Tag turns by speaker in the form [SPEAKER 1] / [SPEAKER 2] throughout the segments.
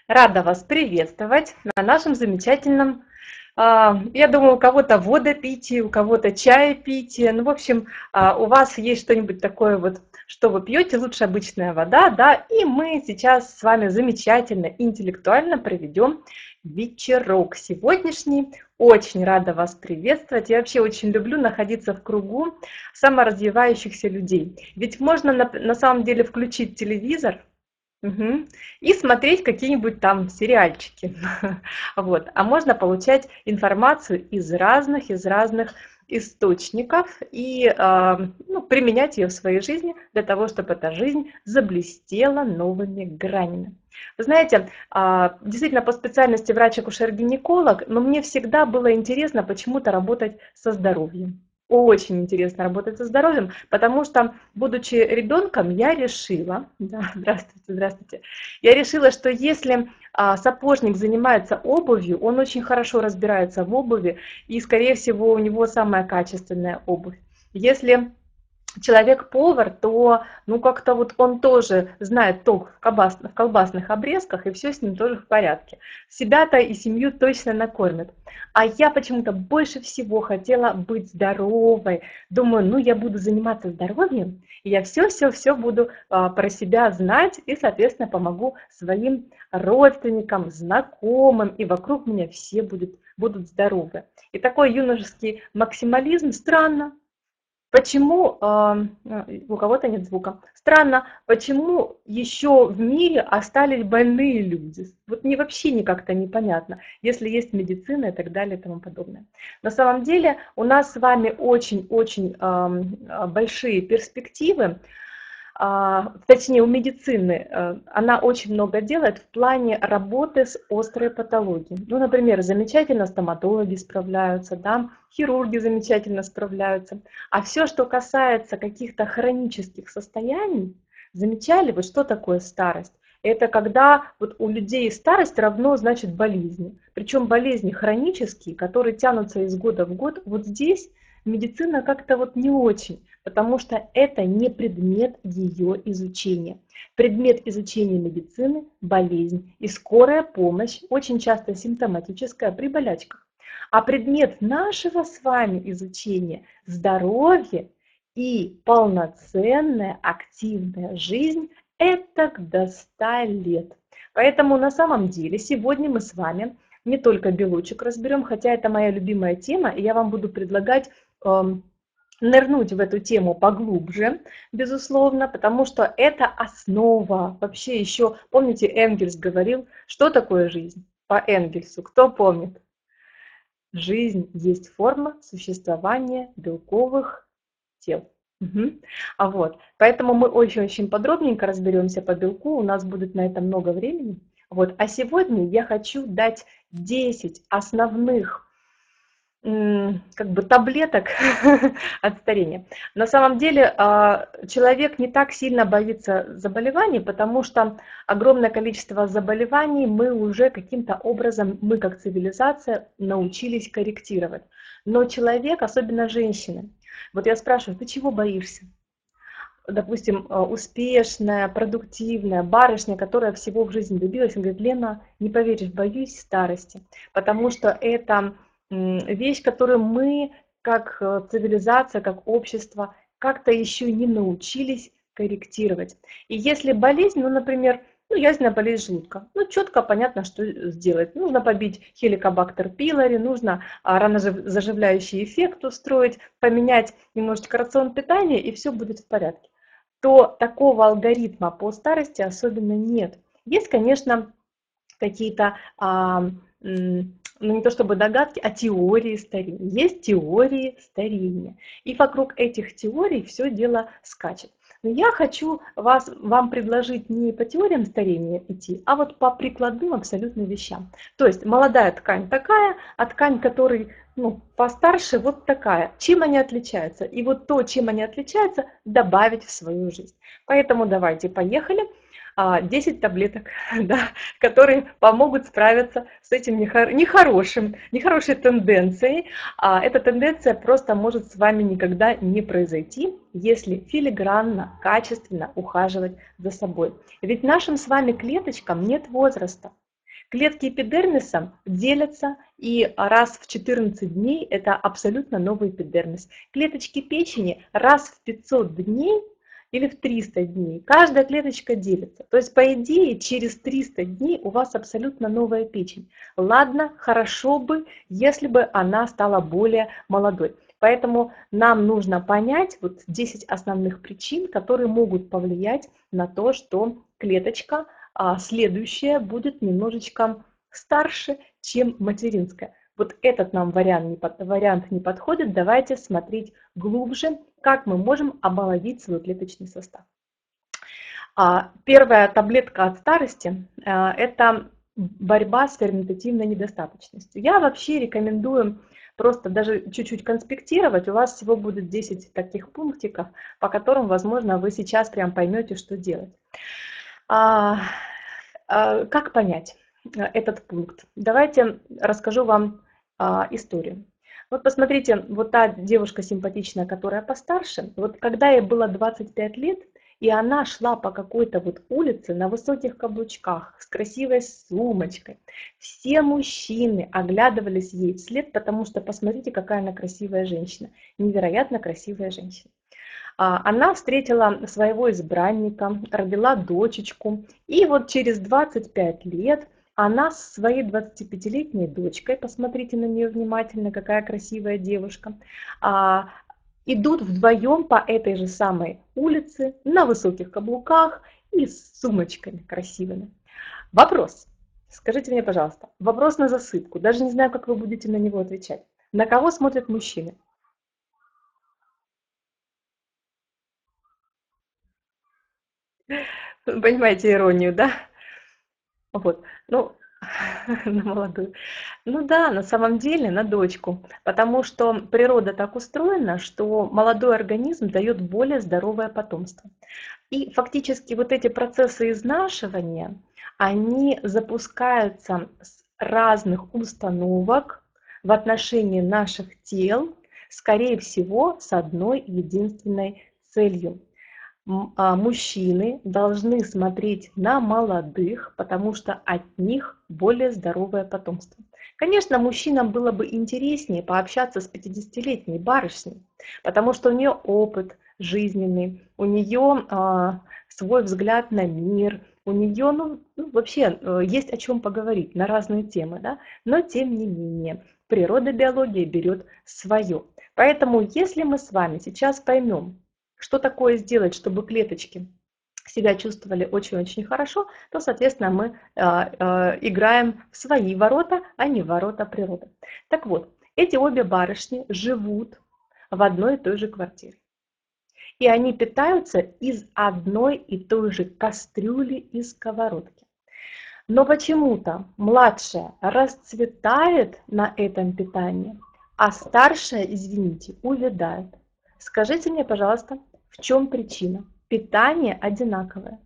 [SPEAKER 1] Рада вас приветствовать на нашем замечательном, я думаю, у кого-то водопитие, у кого-то чаепитие. Ну, в общем, у вас есть что-нибудь такое вот, что вы пьете, лучше обычная вода, да, и мы сейчас с вами замечательно, интеллектуально проведем вечерок сегодняшний. Очень рада вас приветствовать. Я вообще очень люблю находиться в кругу саморазвивающихся людей. Ведь можно на самом деле включить телевизор, мгм. И смотреть какие-нибудь там сериальчики. Вот. А можно получать информацию из разных источников и ну, применять ее в своей жизни для того, чтобы эта жизнь заблестела новыми гранями. Вы знаете, действительно по специальности врач-акушер-гинеколог, но мне всегда было интересно почему-то работать со здоровьем. Очень интересно работать со здоровьем, потому что, будучи ребенком, я решила, да, здравствуйте, я решила, что если сапожник занимается обувью, он очень хорошо разбирается в обуви, и, скорее всего, у него самая качественная обувь. Если человек-повар, то ну как-то вот он тоже знает толк в колбасных обрезках, и все с ним тоже в порядке. Себя-то и семью точно накормит. А я почему-то больше всего хотела быть здоровой. Думаю, ну я буду заниматься здоровьем, и я все буду про себя знать, и, соответственно, помогу своим родственникам, знакомым, и вокруг меня все будут здоровы. И такой юношеский максимализм странно. Почему у кого-то нет звука? Странно, почему еще в мире остались больные люди? Вот мне вообще как-то непонятно, если есть медицина и так далее и тому подобное. На самом деле у нас с вами очень-очень большие перспективы. Точнее, у медицины она очень много делает в плане работы с острой патологией. Ну, например, замечательно стоматологи справляются, да, хирурги замечательно справляются. А все, что касается каких-то хронических состояний, замечали, вот что такое старость? Это когда вот у людей старость равно значит болезни. Причем болезни хронические, которые тянутся из года в год. Вот здесь медицина как-то вот не очень, потому что это не предмет ее изучения. Предмет изучения медицины – болезнь и скорая помощь, очень часто симптоматическая при болячках. А предмет нашего с вами изучения – здоровье и полноценная активная жизнь – это до 100 лет. Поэтому на самом деле сегодня мы с вами не только белочек разберем, хотя это моя любимая тема, и я вам буду предлагать нырнуть в эту тему поглубже, безусловно, потому что это основа. Вообще еще, помните, Энгельс говорил, что такое жизнь? По Энгельсу, кто помнит? Жизнь есть форма существования белковых тел. Мгм. Поэтому мы очень-очень подробненько разберемся по белку, у нас будет на это много времени. Вот. А сегодня я хочу дать 10 основных как бы таблеток от старения. На самом деле человек не так сильно боится заболеваний, потому что огромное количество заболеваний мы уже каким-то образом, мы как цивилизация научились корректировать. Но человек, особенно женщины, вот я спрашиваю, ты чего боишься? Допустим, успешная, продуктивная барышня, которая всего в жизни добилась, он говорит, Лена, не поверишь, боюсь старости, потому что это вещь, которую мы, как цивилизация, как общество, как-то еще не научились корректировать. И если болезнь, ну, например, ну, язвенная болезнь желудка, ну, четко понятно, что сделать. Нужно побить хеликобактер пилори, нужно ранозаживляющий эффект устроить, поменять немножечко рацион питания, и все будет в порядке. То такого алгоритма по старости особенно нет. Есть, конечно, какие-то, ну не то чтобы догадки, а теории старения. Есть теории старения. И вокруг этих теорий все дело скачет. Но я хочу вам предложить не по теориям старения идти, а вот по прикладным абсолютно вещам. То есть молодая ткань такая, а ткань, которой ну, постарше, вот такая. Чем они отличаются? И вот то, чем они отличаются, добавить в свою жизнь. Поэтому давайте, поехали. 10 таблеток, да, которые помогут справиться с этим нехорошей тенденцией. Эта тенденция просто может с вами никогда не произойти, если филигранно, качественно ухаживать за собой. Ведь нашим с вами клеточкам нет возраста. Клетки эпидермиса делятся, и раз в 14 дней это абсолютно новый эпидермис. Клеточки печени раз в 500 дней или в 300 дней каждая клеточка делится. То есть, по идее, через 300 дней у вас абсолютно новая печень. Ладно, хорошо бы, если бы она стала более молодой. Поэтому нам нужно понять вот 10 основных причин, которые могут повлиять на то, что клеточка следующая будет немножечко старше, чем материнская. Вот этот нам вариант не подходит. Давайте смотреть глубже, как мы можем омолодить свой клеточный состав. Первая таблетка от старости – это борьба с ферментативной недостаточностью. Я вообще рекомендую просто даже чуть-чуть конспектировать. У вас всего будет 10 таких пунктиков, по которым, возможно, вы сейчас прям поймете, что делать. Как понять этот пункт? Давайте расскажу вам историю. Вот посмотрите, вот та девушка симпатичная, которая постарше, вот когда ей было 25 лет, и она шла по какой-то вот улице на высоких каблучках с красивой сумочкой, все мужчины оглядывались ей вслед, потому что посмотрите, какая она красивая женщина, невероятно красивая женщина. Она встретила своего избранника, родила дочечку, и вот через 25 лет она с своей 25-летней дочкой, посмотрите на нее внимательно, какая красивая девушка, идут вдвоем по этой же самой улице на высоких каблуках и с сумочками красивыми. Вопрос. Скажите мне, пожалуйста, вопрос на засыпку. Даже не знаю, как вы будете на него отвечать. На кого смотрят мужчины? Понимаете иронию, да? Вот, ну, на молодую. Ну да, на самом деле на дочку, потому что природа так устроена, что молодой организм дает более здоровое потомство. И фактически вот эти процессы изнашивания, они запускаются с разных установок в отношении наших тел, скорее всего, с одной единственной целью. Мужчины должны смотреть на молодых, потому что от них более здоровое потомство. Конечно, мужчинам было бы интереснее пообщаться с 50-летней барышней, потому что у нее опыт жизненный, у нее свой взгляд на мир, у нее вообще есть о чем поговорить на разные темы, да? Но тем не менее природа биологии берет свое. Поэтому если мы с вами сейчас поймем, что такое сделать, чтобы клеточки себя чувствовали очень-очень хорошо, то, соответственно, мы играем в свои ворота, а не в ворота природы. Так вот, эти обе барышни живут в одной и той же квартире. И они питаются из одной и той же кастрюли и сковородки. Но почему-то младшая расцветает на этом питании, а старшая, извините, увядает. Скажите мне, пожалуйста, в чем причина? Питание одинаковое.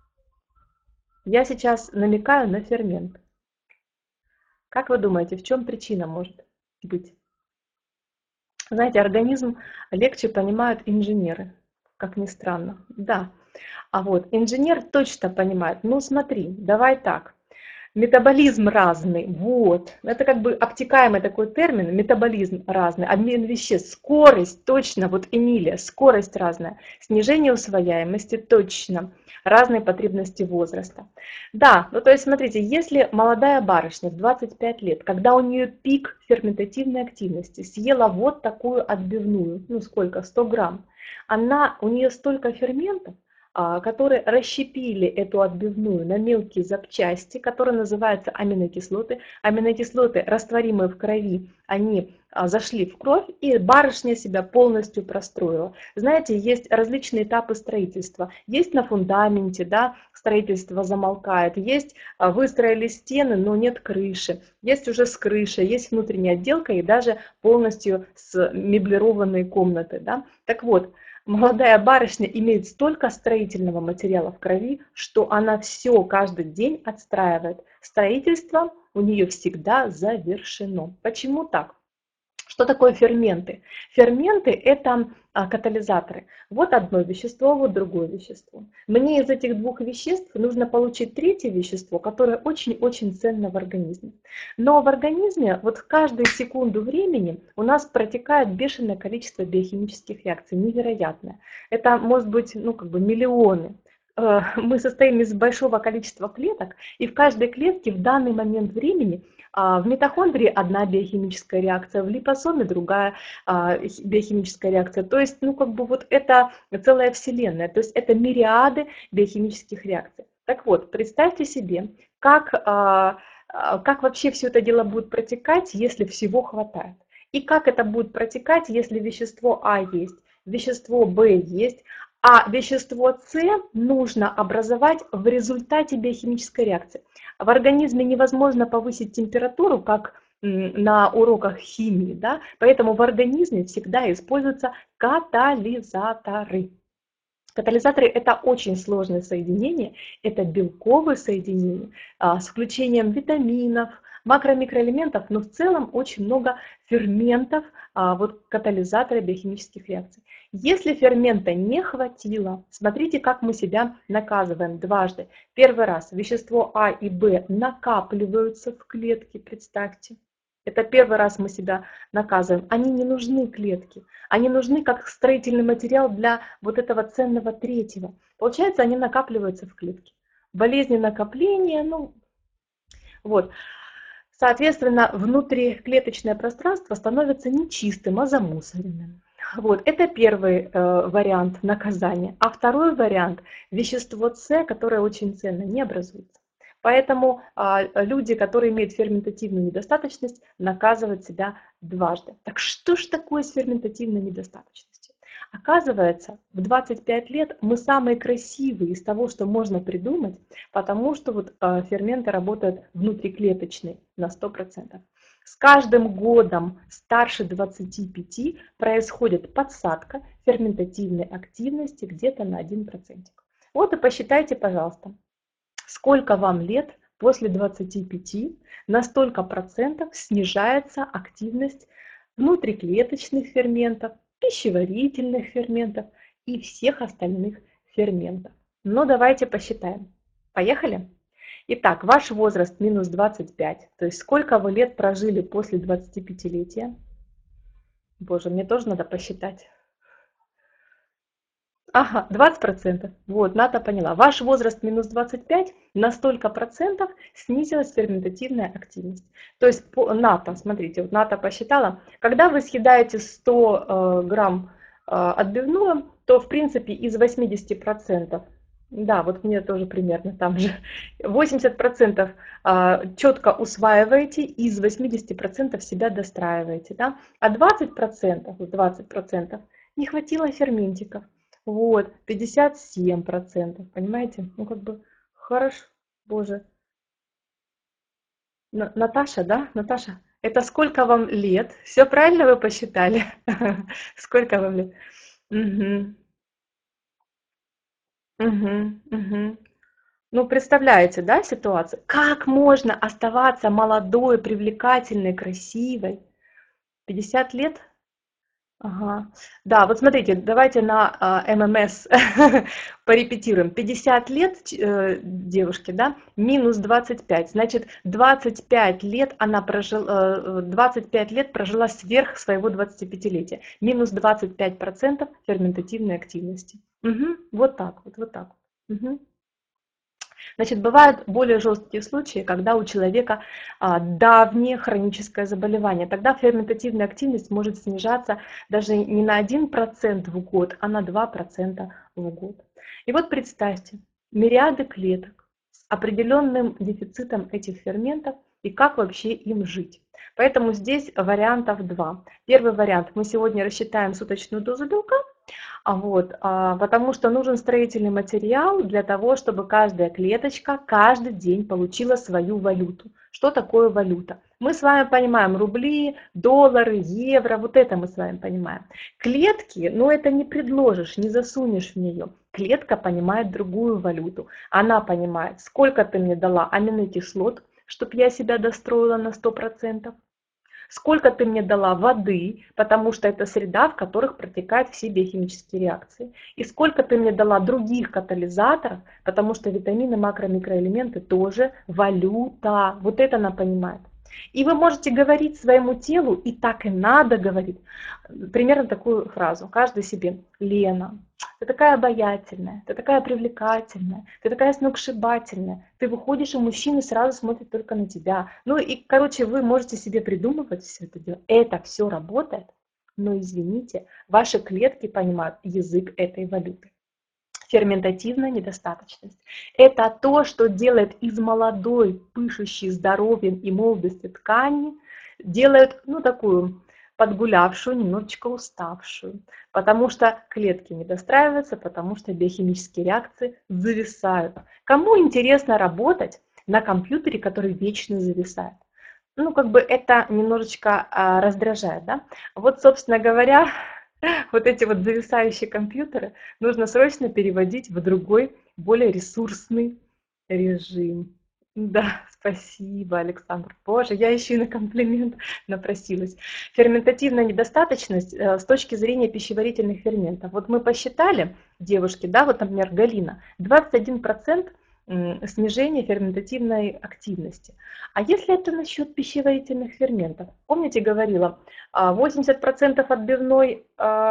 [SPEAKER 1] Я сейчас намекаю на фермент. Как вы думаете, в чем причина может быть? Знаете, организм легче понимают инженеры, как ни странно. Да, а вот инженер точно понимает. Ну смотри, давай так. Метаболизм разный, вот. Это как бы обтекаемый такой термин, метаболизм разный, обмен веществ, скорость, точно, вот Эмилия, скорость разная, снижение усвояемости, точно, разные потребности возраста. Да, ну то есть смотрите, если молодая барышня в 25 лет, когда у нее пик ферментативной активности, съела вот такую отбивную, ну сколько, 100 грамм, у нее столько ферментов, которые расщепили эту отбивную на мелкие запчасти, которые называются аминокислоты. Аминокислоты, растворимые в крови, они зашли в кровь, и барышня себя полностью простроила. Знаете, есть различные этапы строительства. Есть на фундаменте, да, строительство замолкает, есть выстроили стены, но нет крыши, есть уже с крышей, есть внутренняя отделка и даже полностью с меблированные комнаты. Да. Так вот, молодая барышня имеет столько строительного материала в крови, что она все каждый день отстраивает. Строительство у нее всегда завершено. Почему так? Что такое ферменты? Ферменты – это катализаторы. Вот одно вещество, вот другое вещество. Мне из этих двух веществ нужно получить третье вещество, которое очень-очень ценно в организме. Но в организме вот в каждую секунду времени у нас протекает бешеное количество биохимических реакций, невероятное. Это может быть миллионы. Мы состоим из большого количества клеток, и в каждой клетке в данный момент времени в митохондрии одна биохимическая реакция, в липосоме другая биохимическая реакция. То есть, вот это целая вселенная, то есть это мириады биохимических реакций. Так вот, представьте себе, как вообще все это дело будет протекать, если всего хватает. И как это будет протекать, если вещество А есть, вещество Б есть, а вещество С нужно образовать в результате биохимической реакции. В организме невозможно повысить температуру, как на уроках химии, да? Поэтому в организме всегда используются катализаторы. Катализаторы – это очень сложное соединение, это белковые соединения с включением витаминов, макро-микроэлементов, но в целом очень много ферментов, вот катализаторы биохимических реакций. Если фермента не хватило, смотрите, как мы себя наказываем дважды. Первый раз вещество А и Б накапливаются в клетке, представьте. Это первый раз мы себя наказываем. Они не нужны клетке. Они нужны как строительный материал для вот этого ценного третьего. Получается, они накапливаются в клетке. Болезни накопления, вот. Соответственно, внутриклеточное пространство становится не чистым, а замусоренным. Вот, это первый вариант наказания. А второй вариант – вещество С, которое очень ценно, не образуется. Поэтому люди, которые имеют ферментативную недостаточность, наказывают себя дважды. Так что же такое с ферментативной недостаточностью? Оказывается, в 25 лет мы самые красивые из того, что можно придумать, потому что вот ферменты работают внутриклеточные на 100%. С каждым годом старше 25 происходит подсадка ферментативной активности где-то на 1%. Вот и посчитайте, пожалуйста, сколько вам лет после 25, на столько процентов снижается активность внутриклеточных ферментов, пищеварительных ферментов и всех остальных ферментов. Но давайте посчитаем. Поехали? Итак, ваш возраст минус 25, то есть сколько вы лет прожили после 25-летия? Боже, мне тоже надо посчитать. Ага, 20%. Вот, Ната поняла. Ваш возраст минус 25, на столько процентов снизилась ферментативная активность. То есть Ната, смотрите, вот Ната посчитала, когда вы съедаете 100 грамм отбивного, то в принципе из 80%, да, вот мне тоже примерно там же, 80% четко усваиваете, из 80% себя достраиваете, да? А 20% не хватило ферментиков. Вот, 57%, понимаете? Хорошо, боже. Наташа, да? Наташа, это сколько вам лет? Все правильно вы посчитали? Сколько вам лет? Угу, угу, угу. Ну, представляете, да, ситуацию? Как можно оставаться молодой, привлекательной, красивой? 50 лет? Ага. Да, вот смотрите, давайте на ММС порепетируем. 50 лет девушке, да, минус 25. Значит, 25 лет она прожила, 25 лет прожила сверх своего 25-летия. Минус 25% ферментативной активности. Угу, вот так вот, вот так вот. Угу. Значит, бывают более жесткие случаи, когда у человека давнее хроническое заболевание. Тогда ферментативная активность может снижаться даже не на 1% в год, а на 2% в год. И вот представьте, мириады клеток с определенным дефицитом этих ферментов и как вообще им жить. Поэтому здесь вариантов два. Первый вариант. Мы сегодня рассчитаем суточную дозу белка, потому что нужен строительный материал для того, чтобы каждая клеточка каждый день получила свою валюту. Что такое валюта? Мы с вами понимаем рубли, доллары, евро, вот это мы с вами понимаем. Клетки, это не предложишь, не засунешь в нее. Клетка понимает другую валюту. Она понимает, сколько ты мне дала аминокислот, чтобы я себя достроила на 100%. сколько ты мне дала воды, потому что это среда, в которых протекают все биохимические реакции, и сколько ты мне дала других катализаторов, потому что витамины, макро, микроэлементы тоже валюта. Вот это она понимает. И вы можете говорить своему телу, и так и надо говорить, примерно такую фразу, каждый себе: Лена, ты такая обаятельная, ты такая привлекательная, ты такая сногсшибательная, ты выходишь, и мужчины сразу смотрят только на тебя. Ну и, короче, вы можете себе придумывать все это дело. Это все работает, но извините, ваши клетки понимают язык этой валюты. Ферментативная недостаточность. Это то, что делает из молодой, пышущей здоровьем и молодостью ткани, делает, ну, такую подгулявшую, немножечко уставшую, потому что клетки не достраиваются, потому что биохимические реакции зависают. Кому интересно работать на компьютере, который вечно зависает? Ну, как бы это немножечко раздражает, да? Вот, собственно говоря, вот эти вот зависающие компьютеры нужно срочно переводить в другой, более ресурсный режим. Да, спасибо, Александр. Боже, я еще и на комплимент напросилась. Ферментативная недостаточность с точки зрения пищеварительных ферментов. Вот мы посчитали, девушки, да, вот, например, Галина, 21% снижение ферментативной активности. А если это насчет пищеварительных ферментов? Помните, говорила, 80% отбивной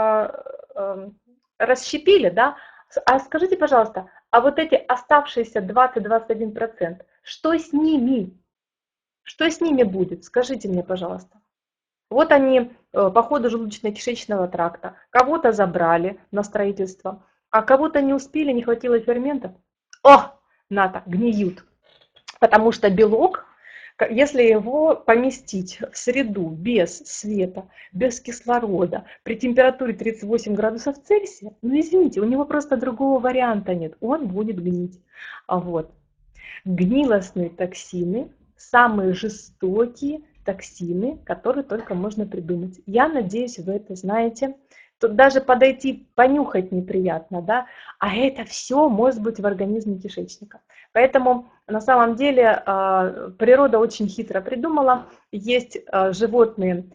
[SPEAKER 1] расщепили, да? А скажите, пожалуйста, а вот эти оставшиеся 20-21%, что с ними? Что с ними будет? Скажите мне, пожалуйста. Вот они по ходу желудочно-кишечного тракта. Кого-то забрали на строительство, а кого-то не успели, не хватило ферментов. О, Ната, гниют. Потому что белок, если его поместить в среду без света, без кислорода, при температуре 38 градусов Цельсия, ну извините, у него просто другого варианта нет, он будет гнить. Вот. Гнилостные токсины, самые жестокие токсины, которые только можно придумать. Я надеюсь, вы это знаете. Тут даже подойти, понюхать неприятно, да? А это все может быть в организме кишечника. Поэтому на самом деле природа очень хитро придумала. Есть животные,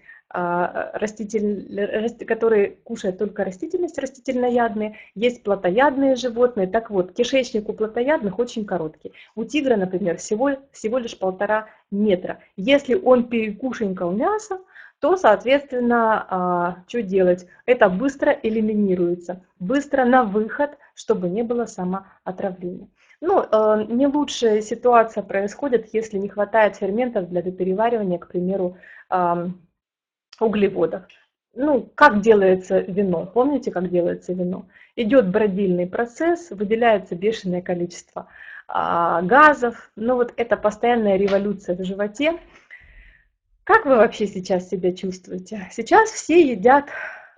[SPEAKER 1] которые кушают только растительность, растительноядные, есть плотоядные животные. Так вот, кишечник у плотоядных очень короткий. У тигра, например, всего лишь 1,5 метра. Если он перекушенькал мясо, то, соответственно, что делать? Это быстро элиминируется, быстро на выход, чтобы не было самоотравления. Ну, не лучшая ситуация происходит, если не хватает ферментов для допереваривания, к примеру, углеводов. Ну, как делается вино? Помните, как делается вино? Идет бродильный процесс, выделяется бешеное количество газов. Ну, вот это постоянная революция в животе. Как вы вообще сейчас себя чувствуете? Сейчас все едят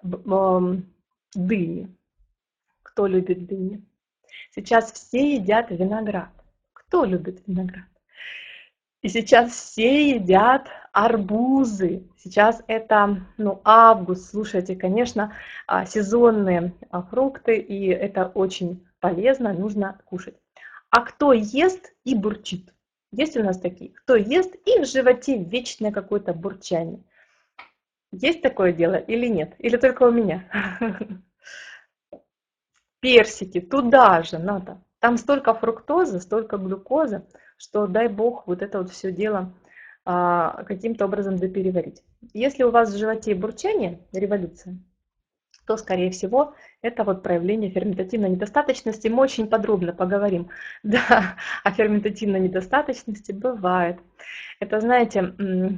[SPEAKER 1] дыни. Кто любит дыни? Сейчас все едят виноград. Кто любит виноград? И сейчас все едят арбузы. Сейчас это, ну, август. Слушайте, конечно, сезонные фрукты, и это очень полезно, нужно кушать. А кто ест и бурчит? Есть у нас такие, кто ест и в животе вечное какое-то бурчание. Есть такое дело или нет? Или только у меня? Персики, туда же надо. Там столько фруктозы, столько глюкозы, что дай бог вот это вот все дело каким-то образом допереварить. Если у вас в животе бурчание, революция, то, скорее всего, это вот проявление ферментативной недостаточности. Мы очень подробно поговорим, да, о ферментативной недостаточности. Бывает. Это, знаете,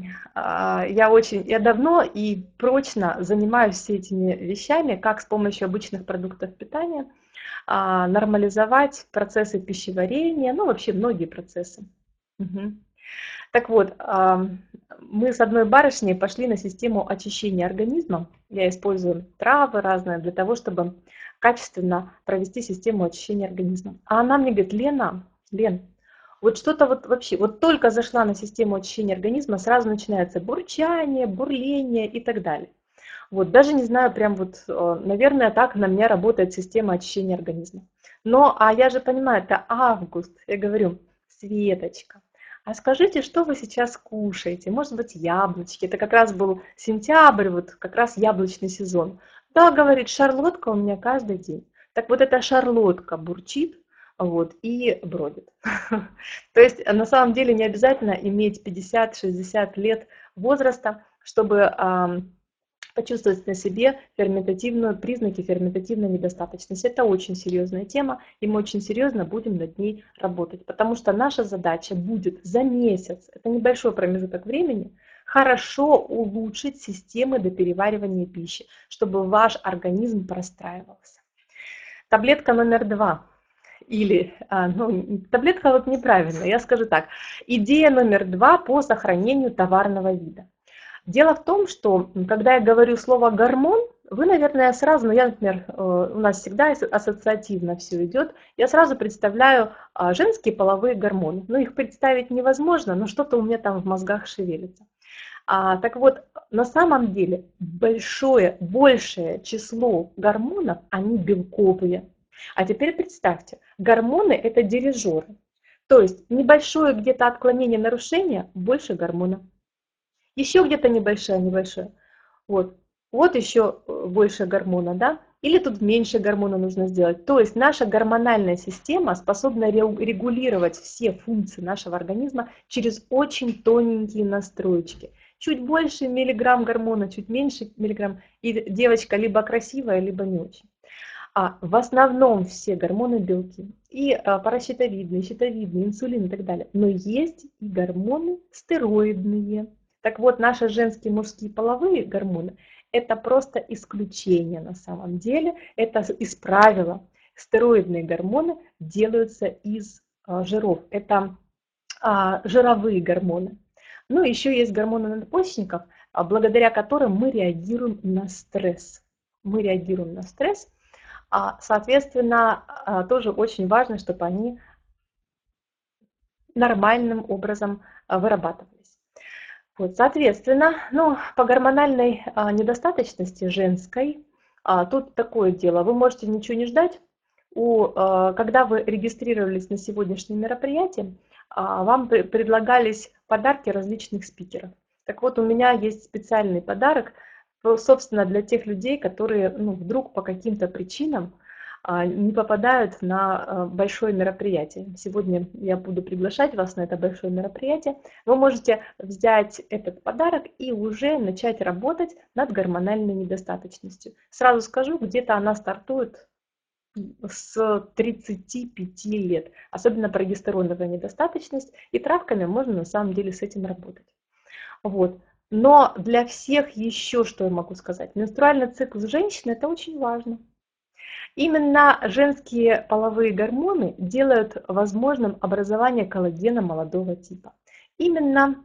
[SPEAKER 1] я давно и прочно занимаюсь все этими вещами, как с помощью обычных продуктов питания нормализовать процессы пищеварения, ну, вообще многие процессы. Угу. Так вот, мы с одной барышней пошли на систему очищения организма. Я использую травы разные для того, чтобы качественно провести систему очищения организма. А она мне говорит: Лен, вот что-то вот вообще, вот только зашла на систему очищения организма, сразу начинается бурчание, бурление и так далее. Вот, даже не знаю, прям вот, наверное, так на меня работает система очищения организма. Но, а я же понимаю, это август. Я говорю: Светочка, А скажите, что вы сейчас кушаете? Может быть, яблочки? Это как раз был сентябрь, вот как раз яблочный сезон. Да, говорит, шарлотка у меня каждый день. Так вот эта шарлотка бурчит, вот, и бродит. То есть на самом деле не обязательно иметь 50-60 лет возраста, чтобы почувствовать на себе признаки ферментативной недостаточности. Это очень серьезная тема, и мы очень серьезно будем над ней работать, потому что наша задача будет за месяц, это небольшой промежуток времени, хорошо улучшить системы до переваривания пищи, чтобы ваш организм простраивался. Таблетка номер 2. Или, таблетка вот неправильно, я скажу так. Идея номер 2 по сохранению товарного вида. Дело в том, что когда я говорю слово гормон, вы, наверное, сразу, я, например, у нас всегда ассоциативно все идет, я сразу представляю женские половые гормоны. Ну, их представить невозможно, но что-то у меня там в мозгах шевелится. Так вот, на самом деле большее число гормонов, они белковые. А теперь представьте, гормоны – это дирижеры. То есть небольшое где-то отклонение, нарушение, больше гормонов. Еще где-то небольшое. Вот, вот еще больше гормона, да? Или тут меньше гормона нужно сделать. То есть наша гормональная система способна регулировать все функции нашего организма через очень тоненькие настроечки. Чуть больше миллиграмм гормона, чуть меньше миллиграмм. И девочка либо красивая, либо не очень. А в основном все гормоны белки. И паращитовидные, щитовидные, инсулин и так далее. Но есть и гормоны стероидные. Так вот, наши женские мужские половые гормоны – это просто исключение на самом деле. Это из правила. Стероидные гормоны делаются из жиров. Это жировые гормоны. Ну, еще есть гормоны надпочечников, благодаря которым мы реагируем на стресс. Мы реагируем на стресс. Соответственно, тоже очень важно, чтобы они нормальным образом вырабатывались. Вот, соответственно, по гормональной недостаточности женской, тут такое дело, вы можете ничего не ждать. Когда вы регистрировались на сегодняшнее мероприятие, вам предлагались подарки различных спикеров. Так вот, у меня есть специальный подарок, собственно, для тех людей, которые вдруг по каким-то причинам не попадают на большое мероприятие. Сегодня я буду приглашать вас на это большое мероприятие. Вы можете взять этот подарок и уже начать работать над гормональной недостаточностью. Сразу скажу, где-то она стартует с 35 лет, особенно прогестероновая недостаточность, и травками можно на самом деле с этим работать. Вот. Но для всех еще, что я могу сказать, менструальный цикл женщины – это очень важно. Именно женские половые гормоны делают возможным образование коллагена молодого типа. Именно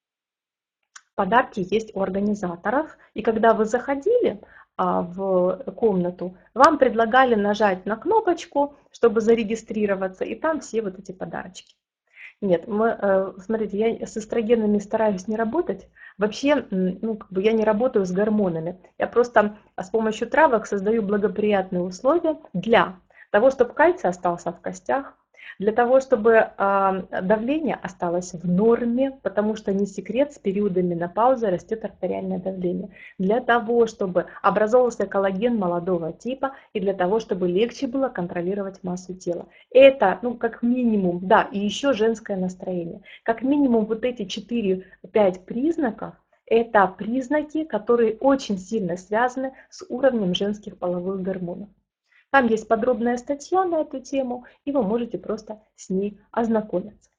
[SPEAKER 1] подарки есть у организаторов, и когда вы заходили в комнату, вам предлагали нажать на кнопочку, чтобы зарегистрироваться, и там все вот эти подарочки. Нет, смотрите, я с эстрогенами стараюсь не работать. Вообще, я не работаю с гормонами. Я просто с помощью травок создаю благоприятные условия для того, чтобы кальций остался в костях, для того, чтобы давление осталось в норме, потому что не секрет, с периодом менопаузы растет артериальное давление. Для того, чтобы образовался коллаген молодого типа и для того, чтобы легче было контролировать массу тела. Это, как минимум, да, и еще женское настроение. Как минимум вот эти 4-5 признаков, это признаки, которые очень сильно связаны с уровнем женских половых гормонов. Там есть подробная статья на эту тему, и вы можете просто с ней ознакомиться.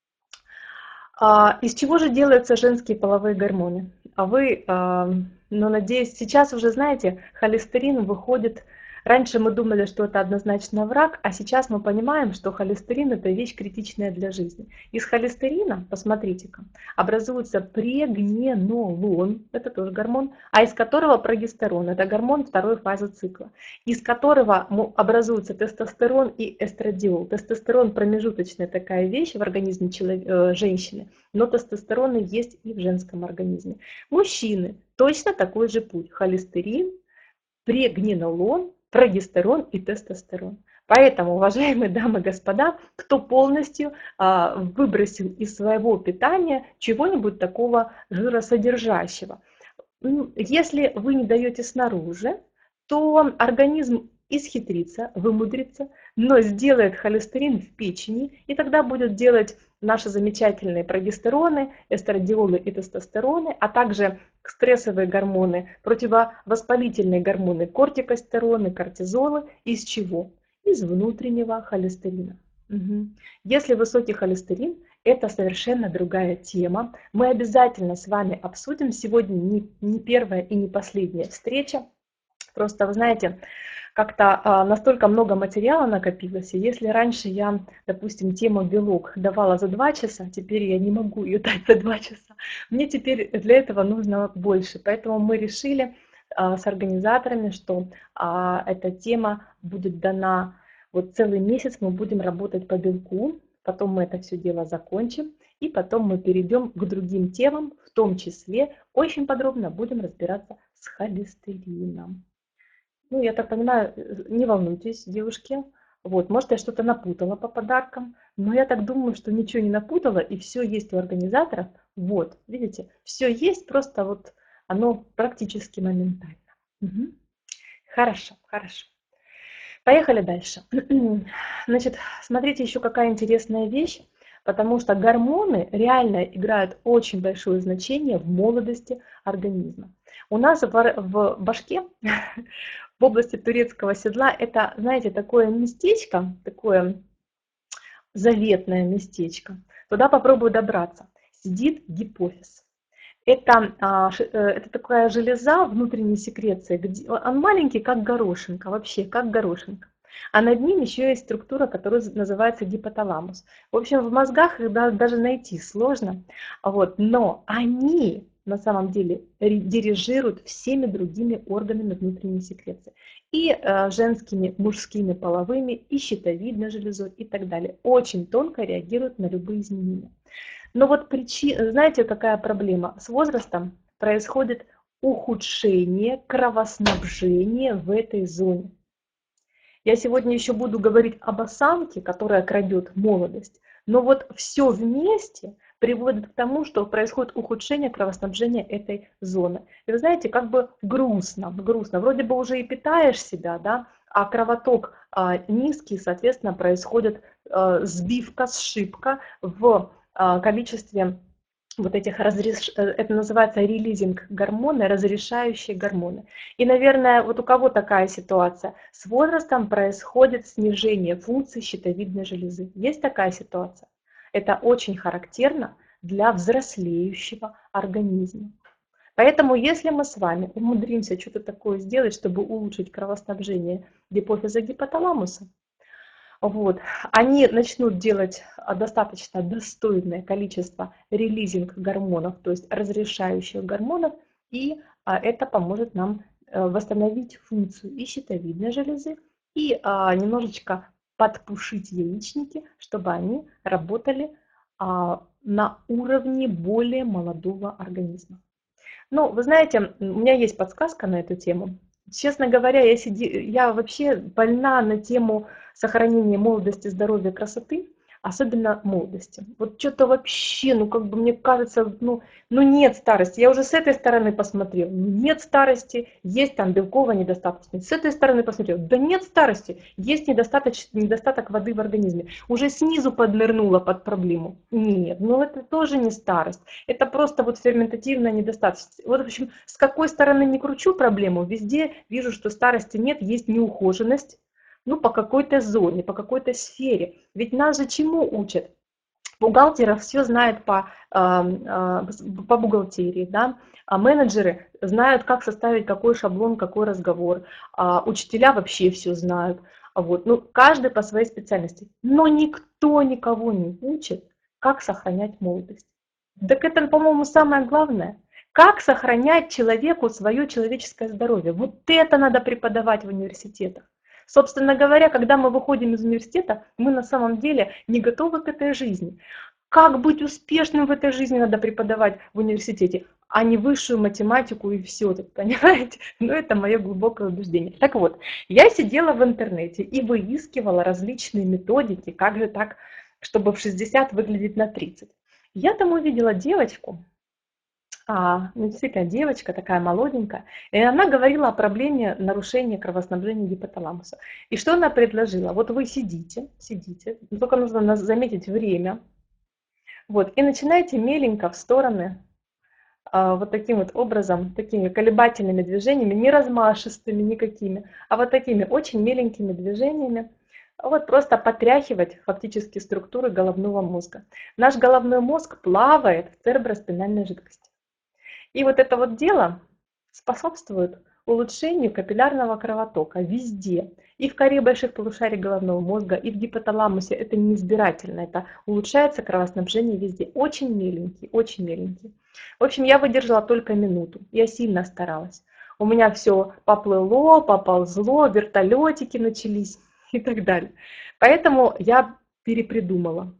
[SPEAKER 1] Из чего же делаются женские половые гормоны? Вы, надеюсь, сейчас уже знаете, холестерин выходит. Раньше мы думали, что это однозначно враг, а сейчас мы понимаем, что холестерин – это вещь критичная для жизни. Из холестерина, посмотрите-ка, образуется прегненолон, это тоже гормон, а из которого прогестерон, это гормон второй фазы цикла, из которого образуются тестостерон и эстрадиол. Тестостерон – промежуточная такая вещь в организме женщины, но тестостероны есть и в женском организме. Мужчины – точно такой же путь. Холестерин, прегненолон, прогестерон и тестостерон. Поэтому, уважаемые дамы и господа, кто полностью выбросил из своего питания чего-нибудь такого жиросодержащего. Если вы не даете снаружи, то организм исхитрится, вымудрится, но сделает холестерин в печени, и тогда будет делать наши замечательные прогестероны, эстрадиолы и тестостероны, а также стрессовые гормоны, противовоспалительные гормоны, кортикостероны, кортизолы. Из чего? Из внутреннего холестерина. Угу. Если высокий холестерин, это совершенно другая тема. Мы обязательно с вами обсудим. Сегодня не первая и не последняя встреча. Просто, вы знаете, как-то настолько много материала накопилось, и если раньше я, допустим, тему белок давала за 2 часа, теперь я не могу ее дать за 2 часа. Мне теперь для этого нужно больше. Поэтому мы решили с организаторами, что эта тема будет дана, вот целый месяц мы будем работать по белку, потом мы это все дело закончим, и потом мы перейдем к другим темам, в том числе очень подробно будем разбираться с холестерином. Ну, я так понимаю, не волнуйтесь, девушки. Вот, может, я что-то напутала по подаркам, но я так думаю, что ничего не напутала, и все есть у организаторов. Вот, видите, все есть, просто вот оно практически моментально. Угу. Хорошо, хорошо. Поехали дальше. Значит, смотрите, еще какая интересная вещь, потому что гормоны реально играют очень большое значение в молодости организма. У нас в башке, в области турецкого седла, это, знаете, такое местечко, такое заветное местечко. Туда попробую добраться. Сидит гипофиз. Это такая железа внутренней секреции, он маленький, как горошинка, вообще как горошинка. А над ним еще есть структура, которая называется гипоталамус. В общем, в мозгах их даже найти сложно, вот, но они на самом деле дирижируют всеми другими органами внутренней секреции. И женскими, мужскими, половыми, и щитовидной железой и так далее. Очень тонко реагируют на любые изменения. Но вот знаете, какая проблема? С возрастом происходит ухудшение кровоснабжения в этой зоне. Я сегодня еще буду говорить об осанке, которая крадет молодость, но вот все вместе приводит к тому, что происходит ухудшение кровоснабжения этой зоны. И вы знаете, как бы грустно. Вроде бы уже и питаешь себя, да, а кровоток низкий, соответственно, происходит сбивка, сшибка в количестве вот этих это называется релизинг гормоны, разрешающие гормоны. И, наверное, вот у кого такая ситуация? С возрастом происходит снижение функций щитовидной железы. Есть такая ситуация? Это очень характерно для взрослеющего организма. Поэтому, если мы с вами умудримся что-то такое сделать, чтобы улучшить кровоснабжение гипофиза гипоталамуса, вот, они начнут делать достаточно достойное количество релизинг гормонов, то есть разрешающих гормонов, и это поможет нам восстановить функцию и щитовидной железы, и немножечко подпушить яичники, чтобы они работали на уровне более молодого организма. Ну, вы знаете, у меня есть подсказка на эту тему. Честно говоря, я вообще больна на тему сохранения молодости, здоровья, красоты, особенно молодости. Вот что-то вообще, ну как бы мне кажется, ну нет старости. Я уже с этой стороны посмотрела, нет старости, есть там белковая недостаточность. С этой стороны посмотрела, да нет старости, есть недостаток воды в организме. Уже снизу поднырнула под проблему. Нет, ну это тоже не старость. Это просто вот ферментативная недостаточность. Вот, в общем, с какой стороны не кручу проблему, везде вижу, что старости нет, есть неухоженность. Ну, по какой-то зоне, по какой-то сфере. Ведь нас же чему учат? Бухгалтеров все знают по бухгалтерии, да? А менеджеры знают, как составить какой шаблон, какой разговор. Учителя вообще все знают. Вот. Ну, каждый по своей специальности. Но никто никого не учит, как сохранять молодость. Так это, по-моему, самое главное. Как сохранять человеку свое человеческое здоровье? Вот это надо преподавать в университетах. Собственно говоря, когда мы выходим из университета, мы на самом деле не готовы к этой жизни. Как быть успешным в этой жизни надо преподавать в университете. а не высшую математику и все, так понимаете? Но это мое глубокое убеждение. Так вот, я сидела в интернете и выискивала различные методики, как же так, чтобы в 60 выглядеть на 30. Я там увидела девочку, ну, действительно девочка такая молоденькая, и она говорила о проблеме нарушения кровоснабжения гипоталамуса. И что она предложила? Вот вы сидите, только нужно заметить время, вот, и начинаете меленько в стороны вот таким вот образом, такими колебательными движениями, не размашистыми никакими, а вот такими очень меленькими движениями, вот просто потряхивать фактически структуры головного мозга. Наш головной мозг плавает в цереброспинальной жидкости. И вот это вот дело способствует улучшению капиллярного кровотока везде. И в коре больших полушарий головного мозга, и в гипоталамусе. Это неизбирательно. Это улучшается кровоснабжение везде. Очень меленький, очень меленький. В общем, я выдержала только минуту. Я сильно старалась. У меня все поплыло, поползло, вертолетики начались и так далее. Поэтому я перепридумала.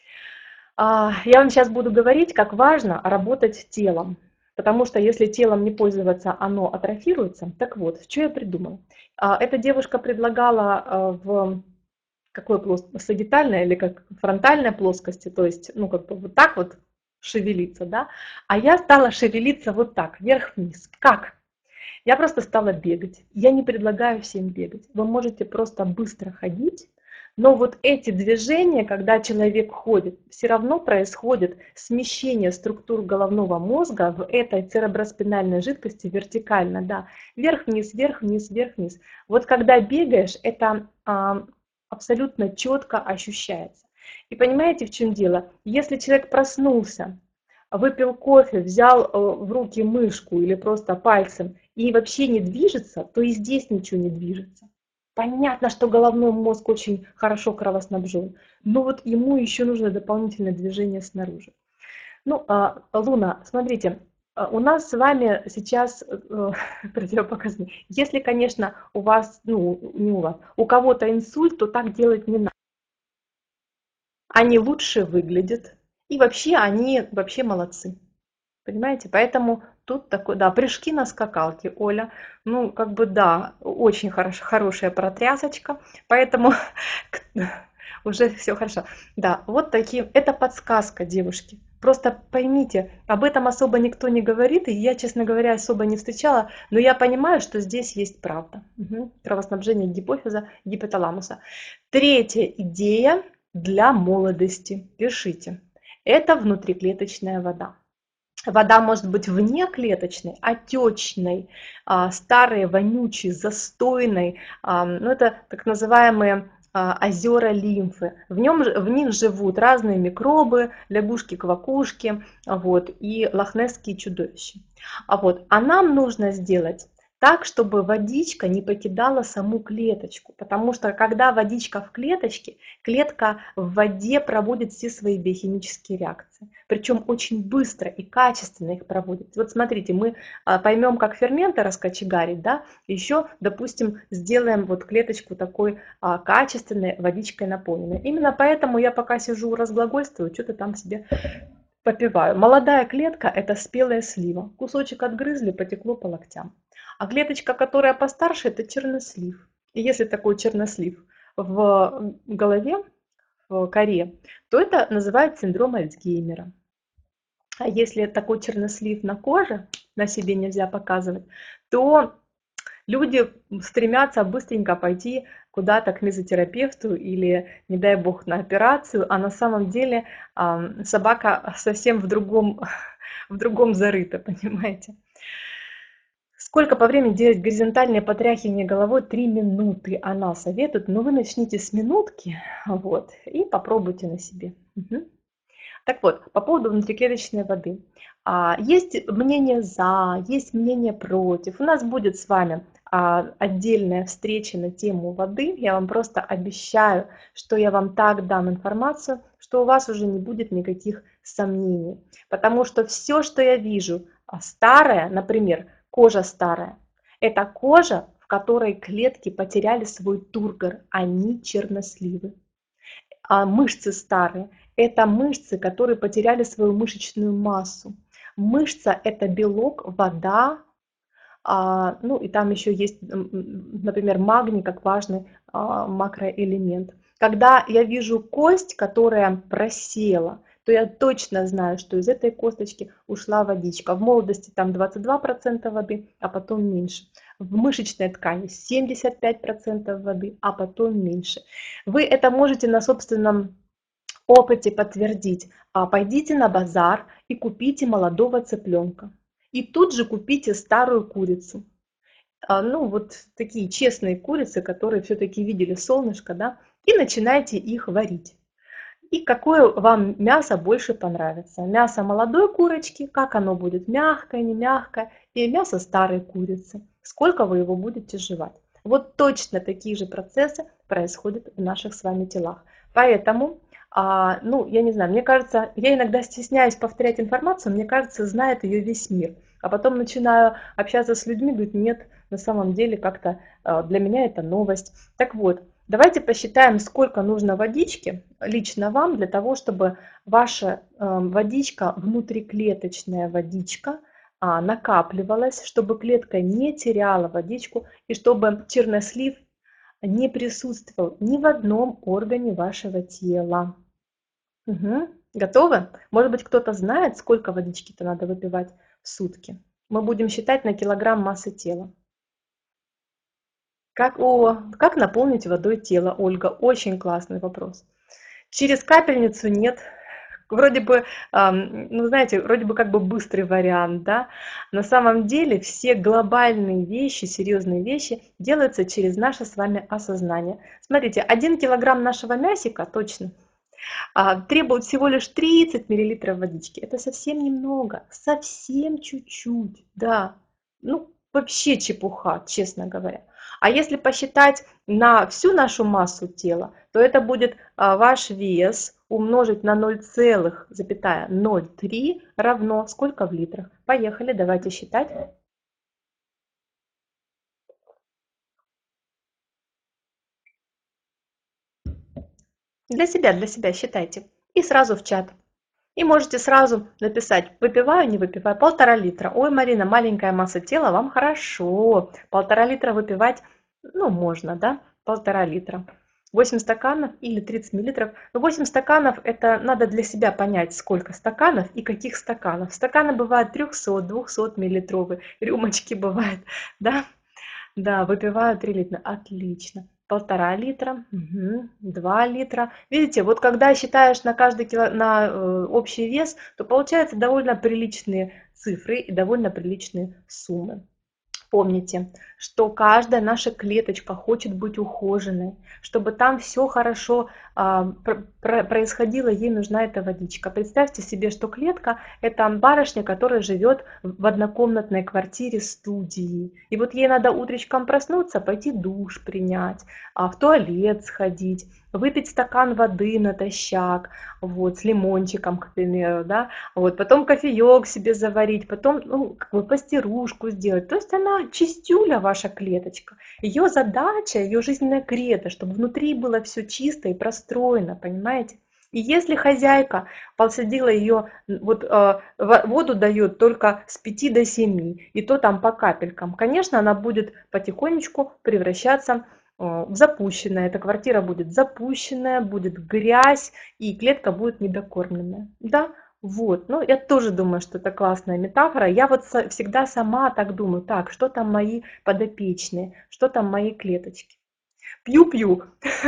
[SPEAKER 1] Я вам сейчас буду говорить, как важно работать телом. Потому что если телом не пользоваться, оно атрофируется. Так вот, что я придумала? Эта девушка предлагала в какой плоскости, сагитальной или как фронтальной плоскости, то есть, ну, как бы вот так вот шевелиться, да? А я стала шевелиться вот так, вверх-вниз. Как? Я просто стала бегать. Я не предлагаю всем бегать. Вы можете просто быстро ходить, но вот эти движения, когда человек ходит, все равно происходит смещение структур головного мозга в этой цереброспинальной жидкости вертикально, да, вверх-вниз, вверх-вниз, вверх-вниз. Вот когда бегаешь, это абсолютно четко ощущается. И понимаете, в чем дело? Если человек проснулся, выпил кофе, взял в руки мышку или просто пальцем и вообще не движется, то и здесь ничего не движется. Понятно, что головной мозг очень хорошо кровоснабжен, но вот ему еще нужно дополнительное движение снаружи. Ну, Луна, смотрите, у нас с вами сейчас противопоказано. Если, конечно, у вас, ну, не у вас, у кого-то инсульт, то так делать не надо. Они лучше выглядят, и вообще они вообще молодцы. Понимаете? Поэтому тут такой, да, прыжки на скакалке, Оля. Ну, как бы, да, очень хорошая протрясочка, поэтому уже все хорошо. Да, вот такие, это подсказка, девушки. Просто поймите, об этом особо никто не говорит, и я, честно говоря, особо не встречала, но я понимаю, что здесь есть правда. Угу. Кровоснабжение гипофиза, гипоталамуса. Третья идея для молодости. Пишите. Это внутриклеточная вода. Вода может быть внеклеточной, отечной, старой, вонючей, застойной. Ну, это так называемые озера лимфы. В них живут разные микробы, лягушки-квакушки, вот, и лохнесские чудовища. А нам нужно сделать так, чтобы водичка не покидала саму клеточку. Потому что когда водичка в клеточке, клетка в воде проводит все свои биохимические реакции. Причем очень быстро и качественно их проводит. Вот смотрите, мы поймем, как ферменты раскочегарить, да, еще, допустим, сделаем вот клеточку такой качественной, водичкой наполненной. Именно поэтому я пока сижу, разглагольствую, что-то там себе попиваю. Молодая клетка – это спелая слива. Кусочек отгрызли, потекло по локтям. А клеточка, которая постарше, это чернослив. И если такой чернослив в голове, в коре, то это называют синдром Альцгеймера. А если такой чернослив на коже, на себе нельзя показывать, то люди стремятся быстренько пойти куда-то к мезотерапевту или, не дай бог, на операцию, а на самом деле собака совсем в другом зарыта, понимаете? Сколько по времени делать горизонтальное потряхивание головой? 3 минуты она советует, но вы начните с минутки, вот, и попробуйте на себе. Угу. Так вот, по поводу внутриклеточной воды. Есть мнение за, есть мнение против. У нас будет с вами отдельная встреча на тему воды. Я вам просто обещаю, что я вам так дам информацию, что у вас уже не будет никаких сомнений. Потому что все, что я вижу, старое, например, кожа старая, это кожа, в которой клетки потеряли свой тургор, они черносливы. А мышцы старые – это мышцы, которые потеряли свою мышечную массу. Мышца – это белок, вода, ну и там еще есть, например, магний как важный макроэлемент. Когда я вижу кость, которая просела, то я точно знаю, что из этой косточки ушла водичка. В молодости там 22% воды, а потом меньше. В мышечной ткани 75% воды, а потом меньше. Вы это можете на собственном опыте подтвердить. Пойдите на базар и купите молодого цыпленка. И тут же купите старую курицу. Ну, вот такие честные курицы, которые все-таки видели солнышко, да, и начинайте их варить. И какое вам мясо больше понравится? Мясо молодой курочки, как оно будет, мягкое, не мягкое, и мясо старой курицы, сколько вы его будете жевать. Вот точно такие же процессы происходят в наших с вами телах. Поэтому, ну, я не знаю, мне кажется, я иногда стесняюсь повторять информацию, мне кажется, знает ее весь мир. А потом начинаю общаться с людьми, говорят, нет, на самом деле как-то для меня это новость. Так вот, давайте посчитаем, сколько нужно водички лично вам для того, чтобы ваша водичка, внутриклеточная водичка, накапливалась, чтобы клетка не теряла водичку и чтобы чернослив не присутствовал ни в одном органе вашего тела. Угу. Готовы? Может быть, кто-то знает, сколько водички-то надо выпивать в сутки? Мы будем считать на килограмм массы тела. Как наполнить водой тело, Ольга? Очень классный вопрос. Через капельницу нет. Вроде бы, ну знаете, вроде бы как бы быстрый вариант, да? На самом деле все глобальные вещи, серьезные вещи делаются через наше с вами осознание. Смотрите, 1 килограмм нашего мясика, точно, требует всего лишь 30 миллилитров водички. Это совсем немного, совсем чуть-чуть, да. Ну, вообще чепуха, честно говоря. А если посчитать на всю нашу массу тела, то это будет ваш вес умножить на 0,03 равно сколько в литрах? Поехали, давайте считать. Для себя считайте. И сразу в чат. И можете сразу написать, выпиваю, не выпиваю, 1,5 литра. Ой, Марина, маленькая масса тела, вам хорошо. 1,5 литра выпивать, ну, можно, да, 1,5 литра. 8 стаканов или 30 миллилитров. Но 8 стаканов, это надо для себя понять, сколько стаканов и каких стаканов. Стаканы бывают 300, 200 миллилитровые, рюмочки бывают, да. Да, выпиваю 3 литра. Отлично. 1,5 литра, 2 литра. Видите, вот когда считаешь на каждый на общий вес, то получается довольно приличные цифры и довольно приличные суммы. Помните, что каждая наша клеточка хочет быть ухоженной, чтобы там все хорошо происходило, ей нужна эта водичка. Представьте себе, что клетка – это барышня, которая живет в однокомнатной квартире студии. И вот ей надо утречком проснуться, пойти душ принять, в туалет сходить, выпить стакан воды натощак, вот, с лимончиком, к примеру, да, вот, потом кофеек себе заварить, потом, ну, как бы постирушку сделать. То есть она чистюля, ваша клеточка. Ее задача, ее жизненная кредо, чтобы внутри было все чисто и простроено, понимаете? И если хозяйка посадила ее, вот воду дает только с 5 до 7, и то там по капелькам, конечно, она будет потихонечку превращаться запущенная. Эта квартира будет запущенная, будет грязь, и клетка будет недокормленная. Да, вот. Ну, я тоже думаю, что это классная метафора. Я вот всегда сама так думаю, так, что там мои подопечные, что там мои клеточки. Пью-пью.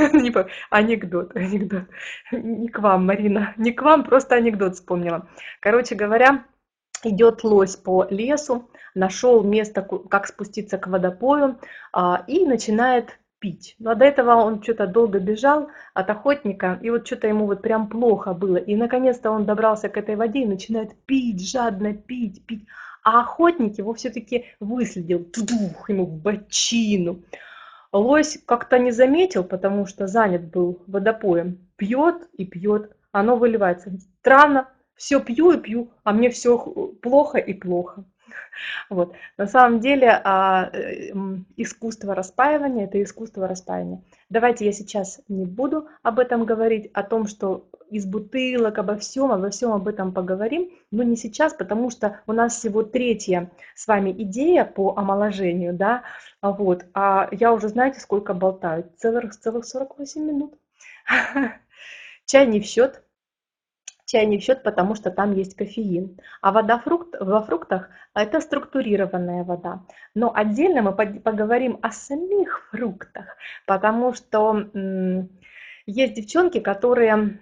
[SPEAKER 1] Анекдот, анекдот. Не к вам, Марина, не к вам, просто анекдот вспомнила. Короче говоря, идет лось по лесу, нашел место, как спуститься к водопою, и начинает пить. Но до этого он что-то долго бежал от охотника, и вот что-то ему вот прям плохо было. И наконец-то он добрался к этой воде и начинает пить, жадно пить, пить. А охотник его все-таки выследил, тудух, ему в бочину. Лось как-то не заметил, потому что занят был водопоем. Пьет и пьет, оно выливается. Странно, все пью и пью, а мне все плохо и плохо. Вот. На самом деле искусство распаивания – это искусство распаивания. Давайте я сейчас не буду об этом говорить, о том, что из бутылок, обо всем об этом поговорим, но не сейчас, потому что у нас всего третья с вами идея по омоложению, да, вот, а я уже, знаете, сколько болтаю, целых 48 минут. Чай не в счет. Чай не в счет, потому что там есть кофеин. А во фруктах это структурированная вода. Но отдельно мы поговорим о самих фруктах, потому что есть девчонки, которые,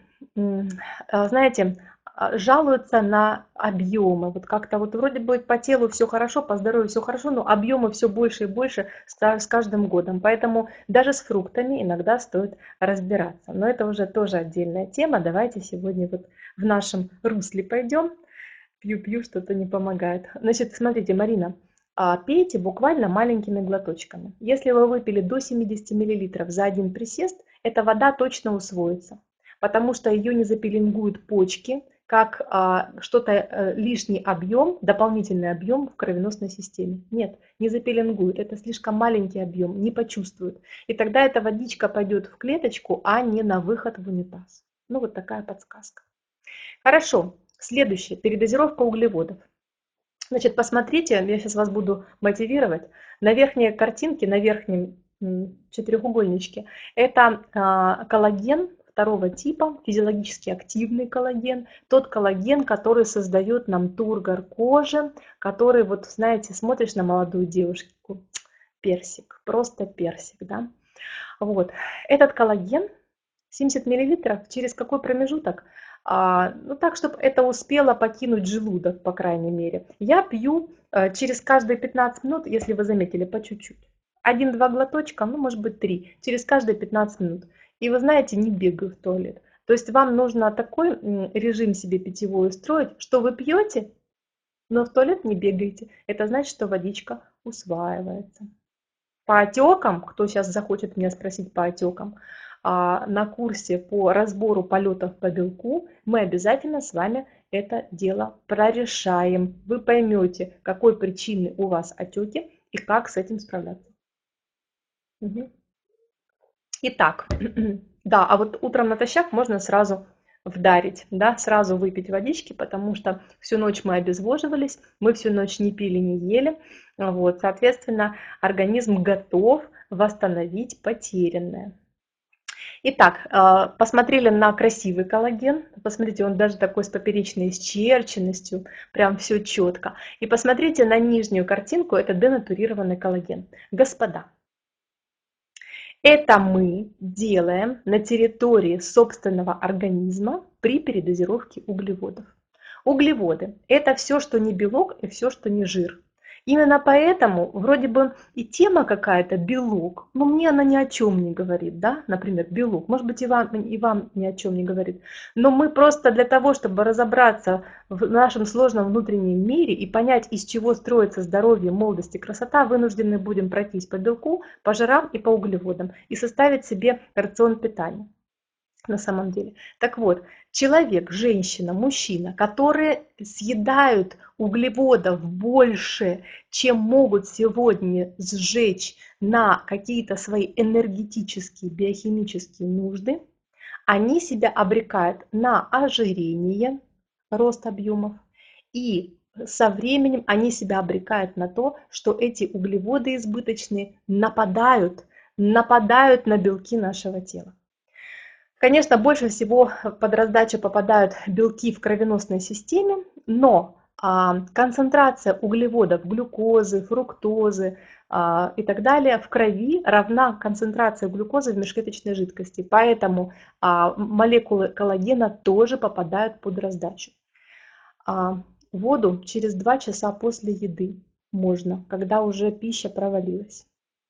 [SPEAKER 1] знаете, жалуются на объемы. Вот как-то вот вроде бы по телу все хорошо, по здоровью все хорошо, но объемы все больше и больше с каждым годом. Поэтому даже с фруктами иногда стоит разбираться. Но это уже тоже отдельная тема. Давайте сегодня вот в нашем русле пойдем. Пью-пью, что-то не помогает. Значит, смотрите, Марина, пейте буквально маленькими глоточками. Если вы выпили до 70 мл за один присест, эта вода точно усвоится, потому что ее не запеленгуют почки, как что-то лишний объем, дополнительный объем в кровеносной системе. Нет, не запеленгуют, это слишком маленький объем, не почувствуют. И тогда эта водичка пойдет в клеточку, а не на выход в унитаз. Ну вот такая подсказка. Хорошо, следующее, передозировка углеводов. Значит, посмотрите, я сейчас вас буду мотивировать. На верхней картинке, на верхнем четырехугольничке, это коллаген второго типа, физиологически активный коллаген, тот коллаген, который создает нам тургор кожи, который, вот знаете, смотришь на молодую девушку, персик, просто персик, да. Вот, этот коллаген, 70 мл, через какой промежуток? Ну так, чтобы это успело покинуть желудок, по крайней мере. Я пью через каждые 15 минут, если вы заметили, по чуть-чуть. Один-два глоточка, ну может быть 3, через каждые 15 минут. И вы знаете, не бегаю в туалет. То есть вам нужно такой режим себе питьевой устроить, что вы пьете, но в туалет не бегаете. Это значит, что водичка усваивается. По отекам, кто сейчас захочет меня спросить по отекам, на курсе по разбору полетов по белку мы обязательно с вами это дело прорешаем. Вы поймете, какой причины у вас отеки и как с этим справляться. Угу. Итак, да, а вот утром натощак можно сразу вдарить, да, сразу выпить водички, потому что всю ночь мы обезвоживались, мы всю ночь не пили, не ели, вот, соответственно, организм готов восстановить потерянное. Итак, посмотрели на красивый коллаген, посмотрите, он даже такой с поперечной исчерченностью, прям все четко. И посмотрите на нижнюю картинку, это денатурированный коллаген. Господа, это мы делаем на территории собственного организма при передозировке углеводов. Углеводы – это все, что не белок и все, что не жир. Именно поэтому вроде бы и тема какая-то белок, но мне она ни о чем не говорит, да, например, белок, может быть и вам ни о чем не говорит, но мы просто для того, чтобы разобраться в нашем сложном внутреннем мире и понять, из чего строится здоровье, молодость и красота, вынуждены будем пройтись по белку, по жирам и по углеводам и составить себе рацион питания. На самом деле. Так вот, человек, женщина, мужчина, которые съедают углеводов больше, чем могут сегодня сжечь на какие-то свои энергетические, биохимические нужды, они себя обрекают на ожирение, рост объемов, и со временем они себя обрекают на то, что эти углеводы избыточные нападают на белки нашего тела. Конечно, больше всего под раздачу попадают белки в кровеносной системе, но концентрация углеводов, глюкозы, фруктозы и так далее в крови равна концентрации глюкозы в межклеточной жидкости. Поэтому молекулы коллагена тоже попадают под раздачу. Воду через 2 часа после еды можно, когда уже пища провалилась.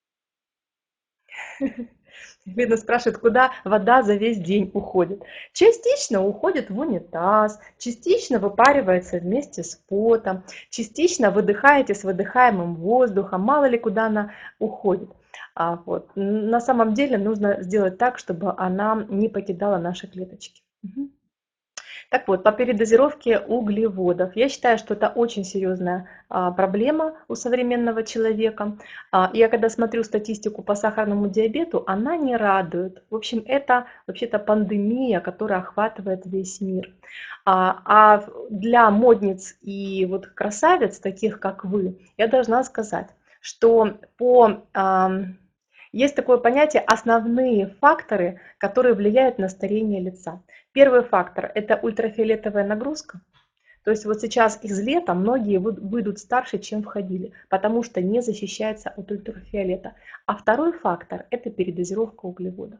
[SPEAKER 1] Видно, спрашивают, куда вода за весь день уходит. Частично уходит в унитаз, частично выпаривается вместе с потом, частично выдыхаете с выдыхаемым воздухом, мало ли куда она уходит. Вот. На самом деле нужно сделать так, чтобы она не покидала наши клеточки. Так вот, по передозировке углеводов. Я считаю, что это очень серьезная проблема у современного человека. Я когда смотрю статистику по сахарному диабету, она не радует. В общем, это вообще-то пандемия, которая охватывает весь мир. Для модниц и вот красавиц, таких как вы, я должна сказать, что есть такое понятие основные факторы, которые влияют на старение лица. Первый фактор – это ультрафиолетовая нагрузка. То есть вот сейчас из лета многие выйдут старше, чем входили, потому что не защищается от ультрафиолета. А второй фактор – это передозировка углеводов.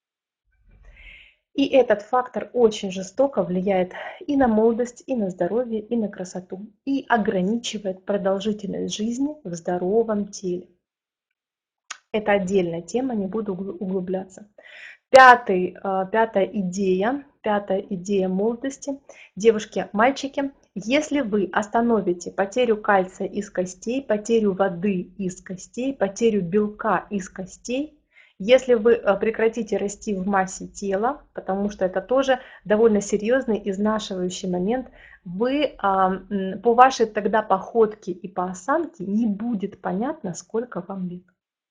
[SPEAKER 1] И этот фактор очень жестоко влияет и на молодость, и на здоровье, и на красоту, и ограничивает продолжительность жизни в здоровом теле. Это отдельная тема, не буду углубляться. Пятая идея молодости. Девушки, мальчики, если вы остановите потерю кальция из костей, потерю воды из костей, потерю белка из костей, если вы прекратите расти в массе тела, потому что это тоже довольно серьезный изнашивающий момент, вы по вашей тогда походке и по осанке не будет понятно, сколько вам лет.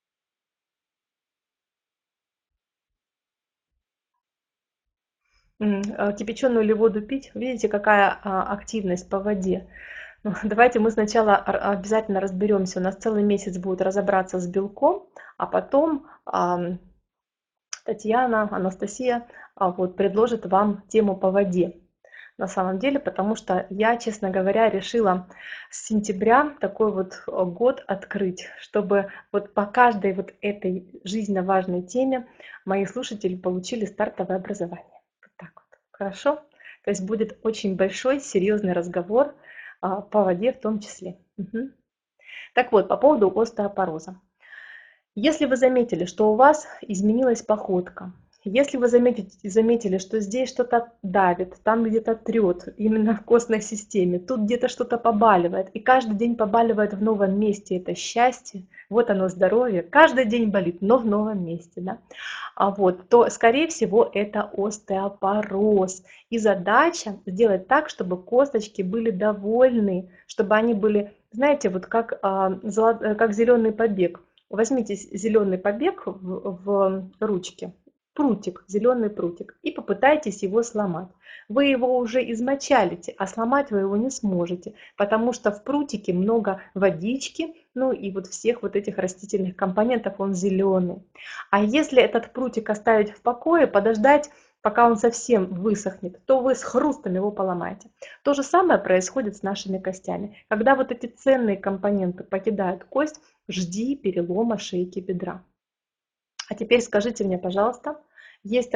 [SPEAKER 1] Кипяченую ли воду пить? Видите, какая активность по воде. Ну, давайте мы сначала обязательно разберемся. У нас целый месяц будет разобраться с белком, а потом Татьяна, Анастасия вот, предложит вам тему по воде. На самом деле, потому что я, честно говоря, решила с сентября такой вот год открыть, чтобы вот по каждой вот этой жизненно важной теме мои слушатели получили стартовое образование. Вот так вот. Хорошо? То есть будет очень большой, серьезный разговор по воде в том числе. Угу. Так вот, по поводу остеопороза. Если вы заметили, что у вас изменилась походка, если вы заметили, что здесь что-то давит, там где-то трет, именно в костной системе, тут где-то что-то побаливает, и каждый день побаливает в новом месте, это счастье, вот оно здоровье, каждый день болит, но в новом месте, да? То, скорее всего, это остеопороз. И задача сделать так, чтобы косточки были довольны, чтобы они были, знаете, вот как зеленый побег. Возьмите зеленый побег в ручке, прутик, зеленый прутик, и попытайтесь его сломать. Вы его уже измочалите, а сломать вы его не сможете, потому что в прутике много водички, ну и вот всех вот этих растительных компонентов, он зеленый. А если этот прутик оставить в покое, подождать, пока он совсем высохнет, то вы с хрустом его поломаете. То же самое происходит с нашими костями. Когда вот эти ценные компоненты покидают кость, жди перелома шейки бедра. А теперь скажите мне, пожалуйста, есть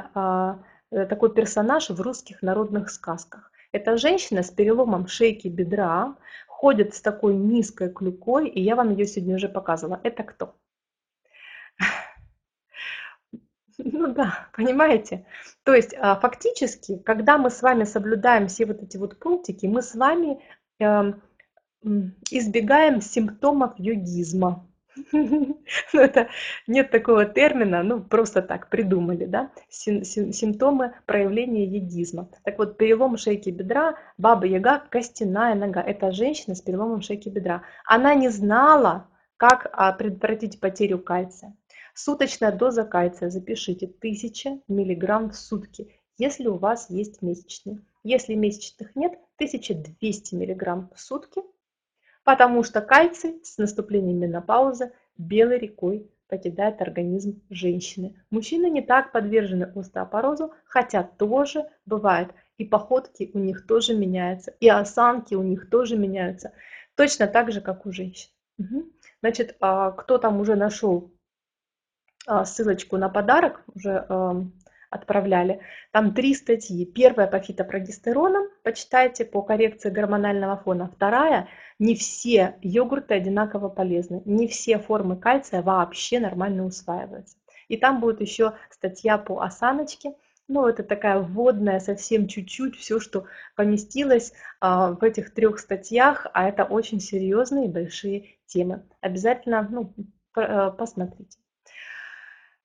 [SPEAKER 1] такой персонаж в русских народных сказках. Это женщина с переломом шейки бедра, ходит с такой низкой клюкой, и я вам ее сегодня уже показывала. Это кто? Ну да, понимаете? То есть фактически, когда мы с вами соблюдаем все вот эти вот пунктики, мы с вами эм, избегаем симптомов йогизма. Ну, это нет такого термина, ну просто так придумали, да, симптомы проявления йогизма. Так вот, перелом шейки бедра, баба-яга, костяная нога, это женщина с переломом шейки бедра. Она не знала, как предотвратить потерю кальция. Суточная доза кальция, запишите, 1000 миллиграмм в сутки, если у вас есть месячные. Если месячных нет, 1200 миллиграмм в сутки, потому что кальций с наступлением менопаузы белой рекой покидает организм женщины. Мужчины не так подвержены остеопорозу, хотя тоже бывает. И походки у них тоже меняются, и осанки у них тоже меняются. Точно так же, как у женщин. Угу. Значит, кто там уже нашел ссылочку на подарок, уже отправляли. Там 3 статьи. Первая по фитопрогестеронам, почитайте, по коррекции гормонального фона. Вторая, не все йогурты одинаково полезны. Не все формы кальция вообще нормально усваиваются. И там будет еще статья по осаночке. Ну, это такая вводная, совсем чуть-чуть, все, что поместилось в этих 3 статьях, а это очень серьезные и большие темы. Обязательно посмотрите.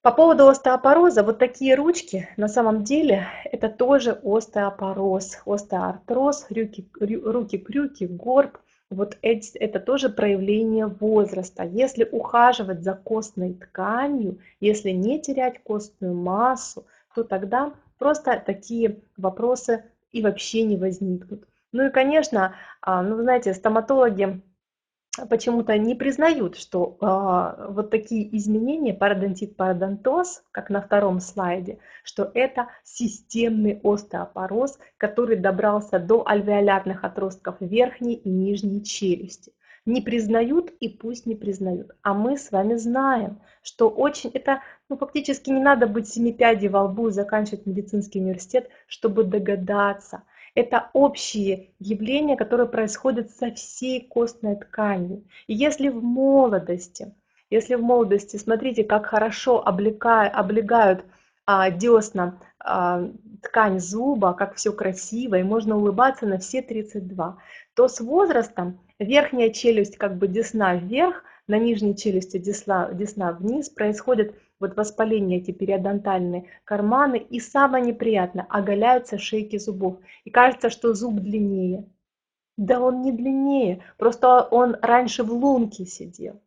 [SPEAKER 1] По поводу остеопороза, вот такие ручки, на самом деле, это тоже остеопороз, остеоартроз, руки-крюки, горб. Вот это тоже проявление возраста. Если ухаживать за костной тканью, если не терять костную массу, то тогда просто такие вопросы и вообще не возникнут. Ну и, конечно, ну, вы знаете, стоматологи почему-то не признают, что вот такие изменения, пародонтит, пародонтоз, как на втором слайде, что это системный остеопороз, который добрался до альвеолярных отростков верхней и нижней челюсти. Не признают и пусть не признают. А мы с вами знаем, что очень это, ну, фактически не надо быть семипядей во лбу и заканчивать медицинский университет, чтобы догадаться. Это общие явления, которые происходят со всей костной тканью. И если в молодости, смотрите, как хорошо облегают десна ткань зуба, как все красиво, и можно улыбаться на все 32, то с возрастом верхняя челюсть как бы десна вверх, на нижней челюсти десна вниз, происходит вот воспаление, эти периодонтальные карманы, и самое неприятное, оголяются шейки зубов. И кажется, что зуб длиннее. Да он не длиннее, просто он раньше в лунке сидел.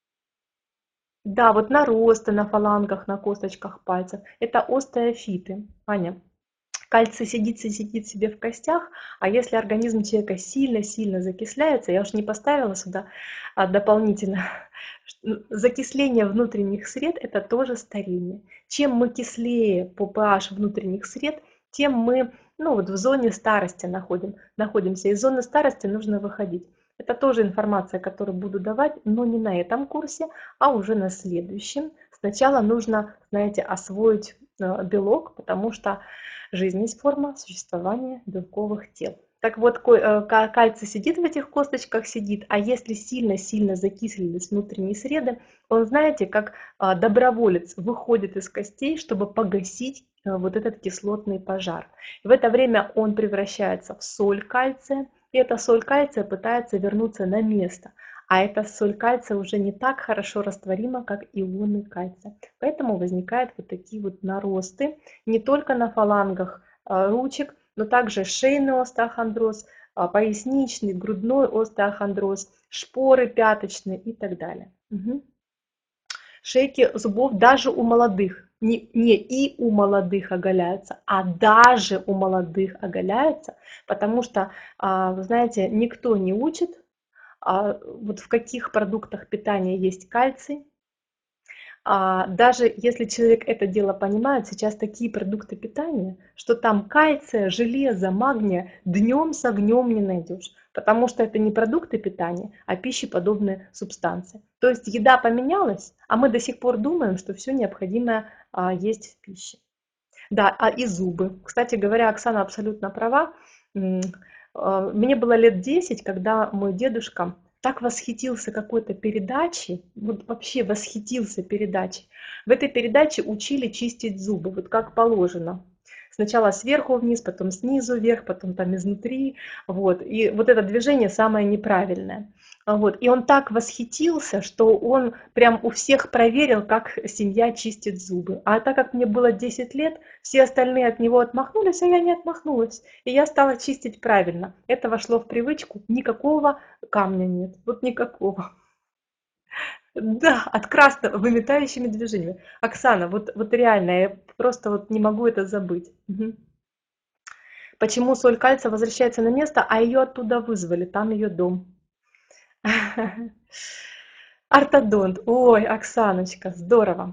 [SPEAKER 1] Да, вот наросты на фалангах, на косточках пальцев. Это остеофиты, Аня. Кальций сидит себе в костях, а если организм человека сильно-сильно закисляется, я уж не поставила сюда дополнительно, закисление внутренних сред – это тоже старение. Чем мы кислее по pH внутренних сред, тем мы, ну, вот в зоне старости находимся. Из зоны старости нужно выходить. Это тоже информация, которую буду давать, но не на этом курсе, а уже на следующем. Сначала нужно, знаете, освоить белок, потому что жизнь есть форма существования белковых тел. Так вот, кальций сидит в этих косточках, сидит, а если сильно-сильно закислились внутренние среды, он, знаете, как доброволец выходит из костей, чтобы погасить вот этот кислотный пожар. В это время он превращается в соль кальция, и эта соль кальция пытается вернуться на место. А эта соль кальция уже не так хорошо растворима, как ионы кальция. Поэтому возникают вот такие вот наросты не только на фалангах ручек, но также шейный остеохондроз, поясничный, грудной остеохондроз, шпоры пяточные и так далее. Угу. Шейки зубов даже у молодых, не и у молодых оголяются, а даже у молодых оголяются, потому что, вы знаете, никто не учит, вот в каких продуктах питания есть кальций. Даже если человек это дело понимает, сейчас такие продукты питания, что там кальция, железа, магния днем с огнем не найдешь, потому что это не продукты питания, а пищеподобные субстанции. То есть еда поменялась, а мы до сих пор думаем, что все необходимое есть в пище. Да, и зубы. Кстати говоря, Оксана абсолютно права. Мне было лет 10, когда мой дедушка так восхитился какой-то передачей, вот вообще восхитился передачей. В этой передаче учили чистить зубы, вот как положено. Сначала сверху вниз, потом снизу вверх, потом там изнутри. Вот. И вот это движение самое неправильное. Вот. И он так восхитился, что он прям у всех проверил, как семья чистит зубы. А так как мне было 10 лет, все остальные от него отмахнулись, а я не отмахнулась. И я стала чистить правильно. Это вошло в привычку. Никакого камня нет. Вот никакого. Да, от красного, выметающими движениями. Оксана, вот реально, я просто вот не могу это забыть. Мгм. Почему соль кальция возвращается на место, а ее оттуда вызвали, там ее дом. Ортодонт. Ой, Оксаночка, здорово.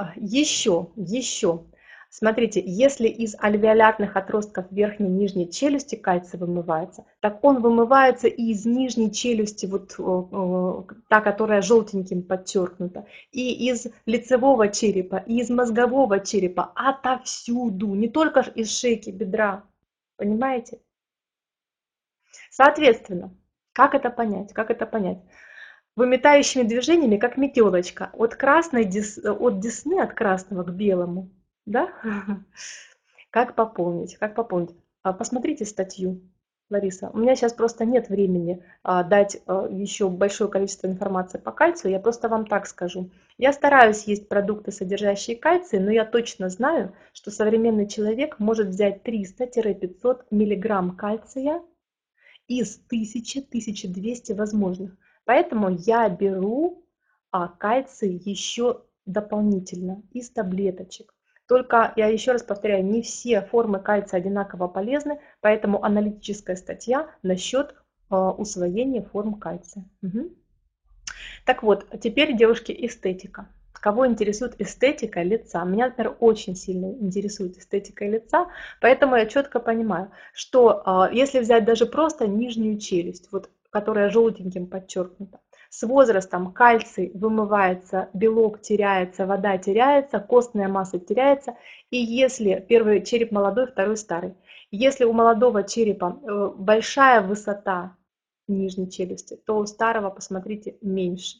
[SPEAKER 1] Еще. Смотрите, если из альвеолярных отростков верхней и нижней челюсти кальций вымывается, так он вымывается и из нижней челюсти, вот та, которая желтеньким подчеркнута, и из лицевого черепа, и из мозгового черепа, отовсюду, не только из шейки бедра. Понимаете? Соответственно, как это понять? Как это понять? Выметающими движениями, как метелочка, от десны, от красного к белому. Да? Как пополнить? Как пополнить? Посмотрите статью. Лариса, у меня сейчас просто нет времени дать еще большое количество информации по кальцию, я просто вам так скажу. Я стараюсь есть продукты, содержащие кальций, но я точно знаю, что современный человек может взять 300-500 миллиграмм кальция из 1000-1200 возможных. Поэтому я беру кальций еще дополнительно из таблеточек. Только, я еще раз повторяю, не все формы кальция одинаково полезны, поэтому аналитическая статья насчет усвоения форм кальция. Угу. Так вот, теперь, девушки, эстетика. Кого интересует эстетика лица? Меня, например, очень сильно интересует эстетика лица, поэтому я четко понимаю, что если взять даже просто нижнюю челюсть, вот, которая желтеньким подчеркнута, с возрастом кальций вымывается, белок теряется, вода теряется, костная масса теряется, и если первый череп молодой, второй старый, если у молодого черепа большая высота нижней челюсти, то у старого, посмотрите, меньше.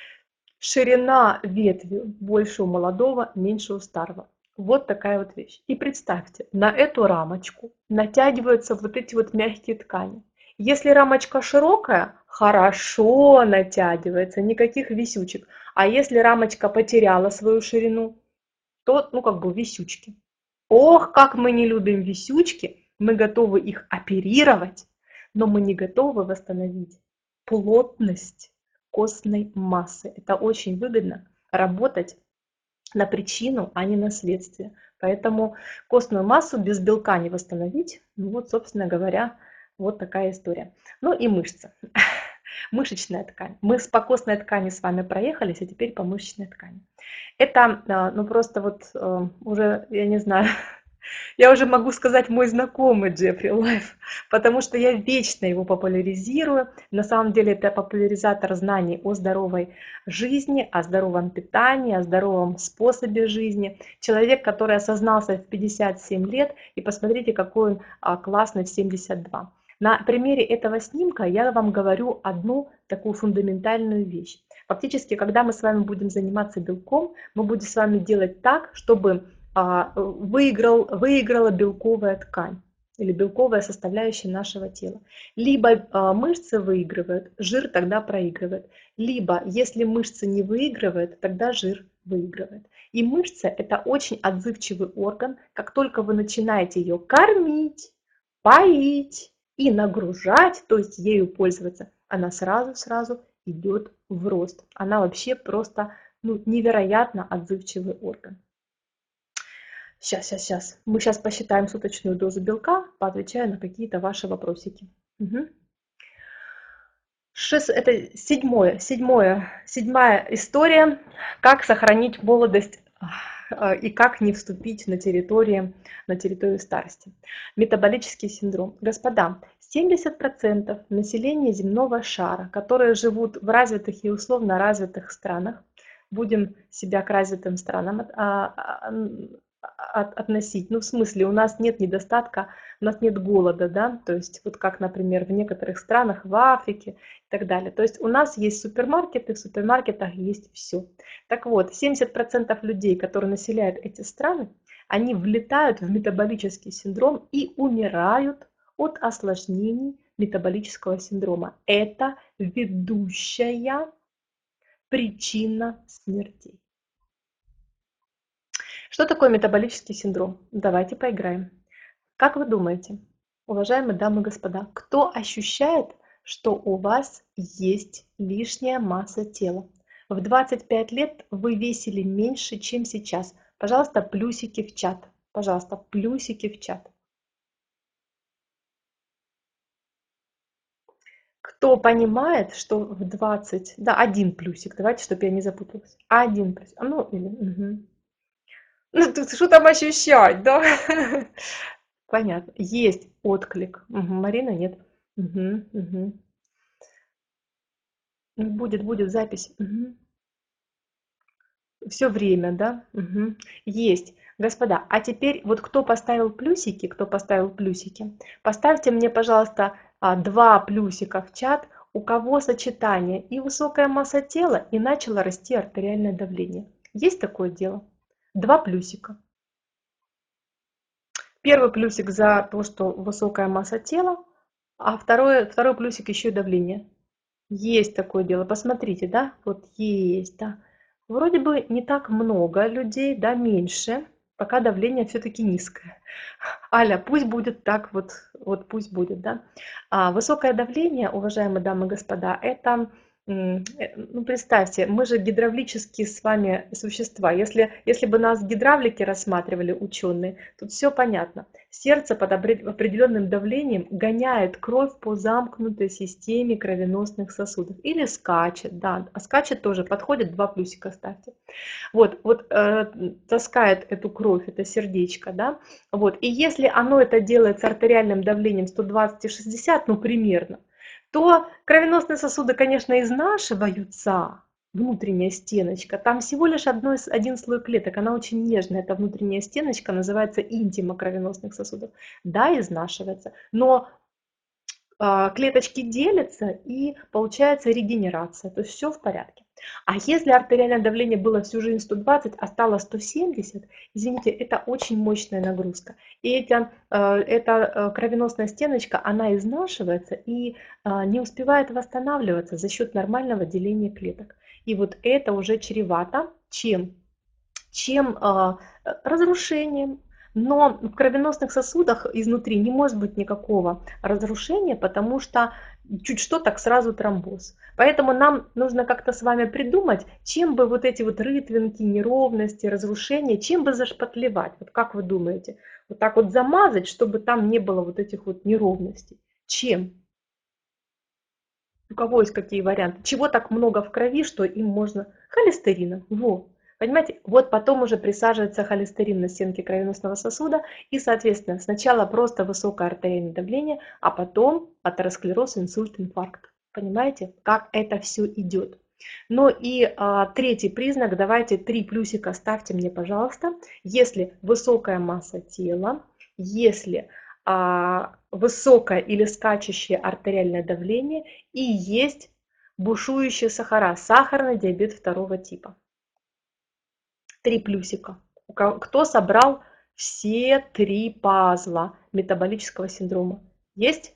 [SPEAKER 1] Ширина ветви больше у молодого, меньше у старого. Вот такая вот вещь. И представьте, на эту рамочку натягиваются вот эти вот мягкие ткани. Если рамочка широкая, хорошо натягивается, никаких висючек. А если рамочка потеряла свою ширину, то, ну, как бы висючки. Ох, как мы не любим висючки, мы готовы их оперировать, но мы не готовы восстановить плотность костной массы. Это очень выгодно работать на причину, а не на следствие. Поэтому костную массу без белка не восстановить. Ну вот, собственно говоря, вот такая история. Ну и мышцы. Мышечная ткань. Мы по костной ткани с вами проехались, а теперь по мышечной ткани. Это, ну просто вот уже, я не знаю, я уже могу сказать мой знакомый Джеффри Лайф, потому что я вечно его популяризирую. На самом деле это популяризатор знаний о здоровой жизни, о здоровом питании, о здоровом способе жизни. Человек, который осознался в 57 лет, и посмотрите, какой он классный в 72. На примере этого снимка я вам говорю одну такую фундаментальную вещь. Фактически, когда мы с вами будем заниматься белком, мы будем с вами делать так, чтобы выиграла белковая ткань или белковая составляющая нашего тела. Либо мышцы выигрывают, жир тогда проигрывает. Либо, если мышцы не выигрывают, тогда жир выигрывает. И мышца – это очень отзывчивый орган. Как только вы начинаете ее кормить, поить и нагружать, то есть ею пользоваться, она сразу идет в рост. Она вообще просто невероятно отзывчивый орган. Сейчас. Мы сейчас посчитаем суточную дозу белка, поотвечаю на какие-то ваши вопросики. Угу. Это седьмая история, как сохранить молодость и как не вступить на территорию старости. Метаболический синдром. Господа, 70% населения земного шара, которые живут в развитых и условно развитых странах, будем себя к развитым странам относить. Ну, в смысле, у нас нет недостатка, у нас нет голода, да, то есть вот как, например, в некоторых странах, в Африке и так далее. То есть у нас есть супермаркеты, в супермаркетах есть все. Так вот, 70% людей, которые населяют эти страны, они влетают в метаболический синдром и умирают от осложнений метаболического синдрома. Это ведущая причина смертей. Что такое метаболический синдром? Давайте поиграем. Как вы думаете, уважаемые дамы и господа, кто ощущает, что у вас есть лишняя масса тела? В 25 лет вы весили меньше, чем сейчас. Пожалуйста, плюсики в чат. Пожалуйста, плюсики в чат. Кто понимает, что в 20... Да, один плюсик. Давайте, чтобы я не запуталась. Один плюсик. Ну, или... Угу. Ну, что там ощущать, да? Понятно. Есть отклик. Угу. Марина, нет. Угу. Будет запись. Угу. Все время, да? Угу. Есть. Господа, а теперь вот кто поставил плюсики, поставьте мне, пожалуйста, 2 плюсика в чат, у кого сочетание и высокая масса тела, и начало расти артериальное давление. Есть такое дело? 2 плюсика. Первый плюсик за то, что высокая масса тела, А второй плюсик еще и давление. Есть такое дело. Посмотрите, да, вот есть, да. Вроде бы не так много людей, да, меньше, пока давление все-таки низкое. Аля, пусть будет так, вот пусть будет, да. Высокое давление, уважаемые дамы и господа, это, ну, представьте, мы же гидравлические с вами существа. Если бы нас гидравлики рассматривали, ученые, тут все понятно. Сердце под определенным давлением гоняет кровь по замкнутой системе кровеносных сосудов. Или скачет, да, а скачет тоже подходит, 2 плюсика ставьте. Таскает эту кровь, это сердечко, да, вот, и если оно это делает с артериальным давлением 120 и 60, ну, примерно, то кровеносные сосуды, конечно, изнашиваются, внутренняя стеночка, там всего лишь один слой клеток, она очень нежная, эта внутренняя стеночка называется интима кровеносных сосудов, да, изнашивается, но клеточки делятся и получается регенерация, то есть все в порядке. А если артериальное давление было всю жизнь 120, а стало 170, извините, это очень мощная нагрузка. И эта кровеносная стеночка, она изнашивается и не успевает восстанавливаться за счет нормального деления клеток. И вот это уже чревато чем разрушением. Но в кровеносных сосудах изнутри не может быть никакого разрушения, потому что чуть что, так сразу тромбоз. Поэтому нам нужно как-то с вами придумать, чем бы вот эти вот рытвинки, неровности, разрушения, чем бы зашпатлевать. Вот как вы думаете? Вот так вот замазать, чтобы там не было вот этих вот неровностей. Чем? У кого есть какие варианты? Чего так много в крови, что им можно? Холестерина. Во. Понимаете, вот потом уже присаживается холестерин на стенке кровеносного сосуда, и, соответственно, сначала просто высокое артериальное давление, а потом атеросклероз, инсульт, инфаркт. Понимаете, как это все идет? Ну и третий признак, давайте 3 плюсика ставьте мне, пожалуйста. Если высокая масса тела, если высокое или скачущее артериальное давление и есть бушующие сахара, сахарный диабет второго типа. 3 плюсика. Кто собрал все 3 пазла метаболического синдрома? Есть?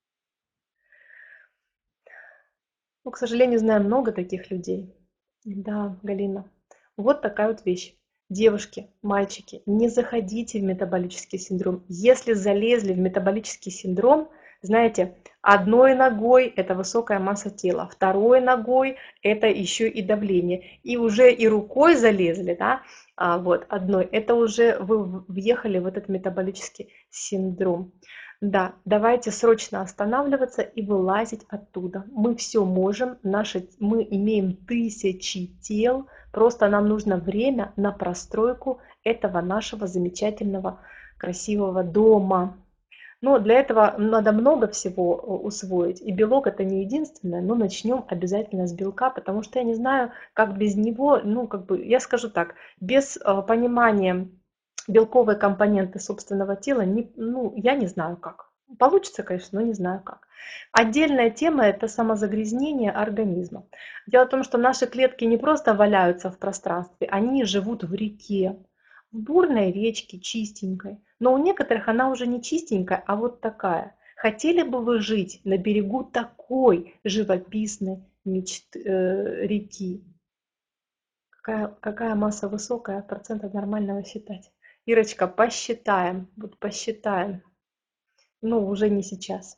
[SPEAKER 1] Ну, к сожалению, знаю много таких людей. Да, Галина. Вот такая вот вещь. Девушки, мальчики, не заходите в метаболический синдром. Если залезли в метаболический синдром, знаете, одной ногой это высокая масса тела, второй ногой это еще и давление. И уже и рукой залезли, да, вот одной, это уже вы въехали в этот метаболический синдром. Да, давайте срочно останавливаться и вылазить оттуда. Мы все можем, мы имеем тысячи тел, просто нам нужно время на простройку этого нашего замечательного, красивого дома. Но для этого надо много всего усвоить. И белок это не единственное, но начнем обязательно с белка, потому что я не знаю, как без него, ну, как бы, я скажу так, без понимания белковые компоненты собственного тела, ну, я не знаю как. Получится, конечно, но не знаю как. Отдельная тема – это самозагрязнение организма. Дело в том, что наши клетки не просто валяются в пространстве, они живут в реке, в бурной речке, чистенькой. Но у некоторых она уже не чистенькая, а вот такая. Хотели бы вы жить на берегу такой живописной реки? Какая масса высокая, процентов нормального считать? Ирочка, посчитаем, вот посчитаем. Ну, уже не сейчас.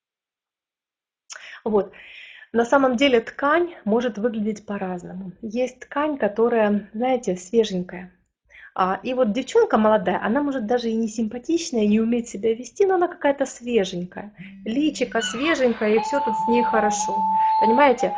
[SPEAKER 1] Вот. На самом деле ткань может выглядеть по-разному. Есть ткань, которая, знаете, свеженькая. И вот девчонка молодая, она может даже и не симпатичная, не умеет себя вести, но она какая-то свеженькая. Личико свеженькое, и все тут с ней хорошо. Понимаете?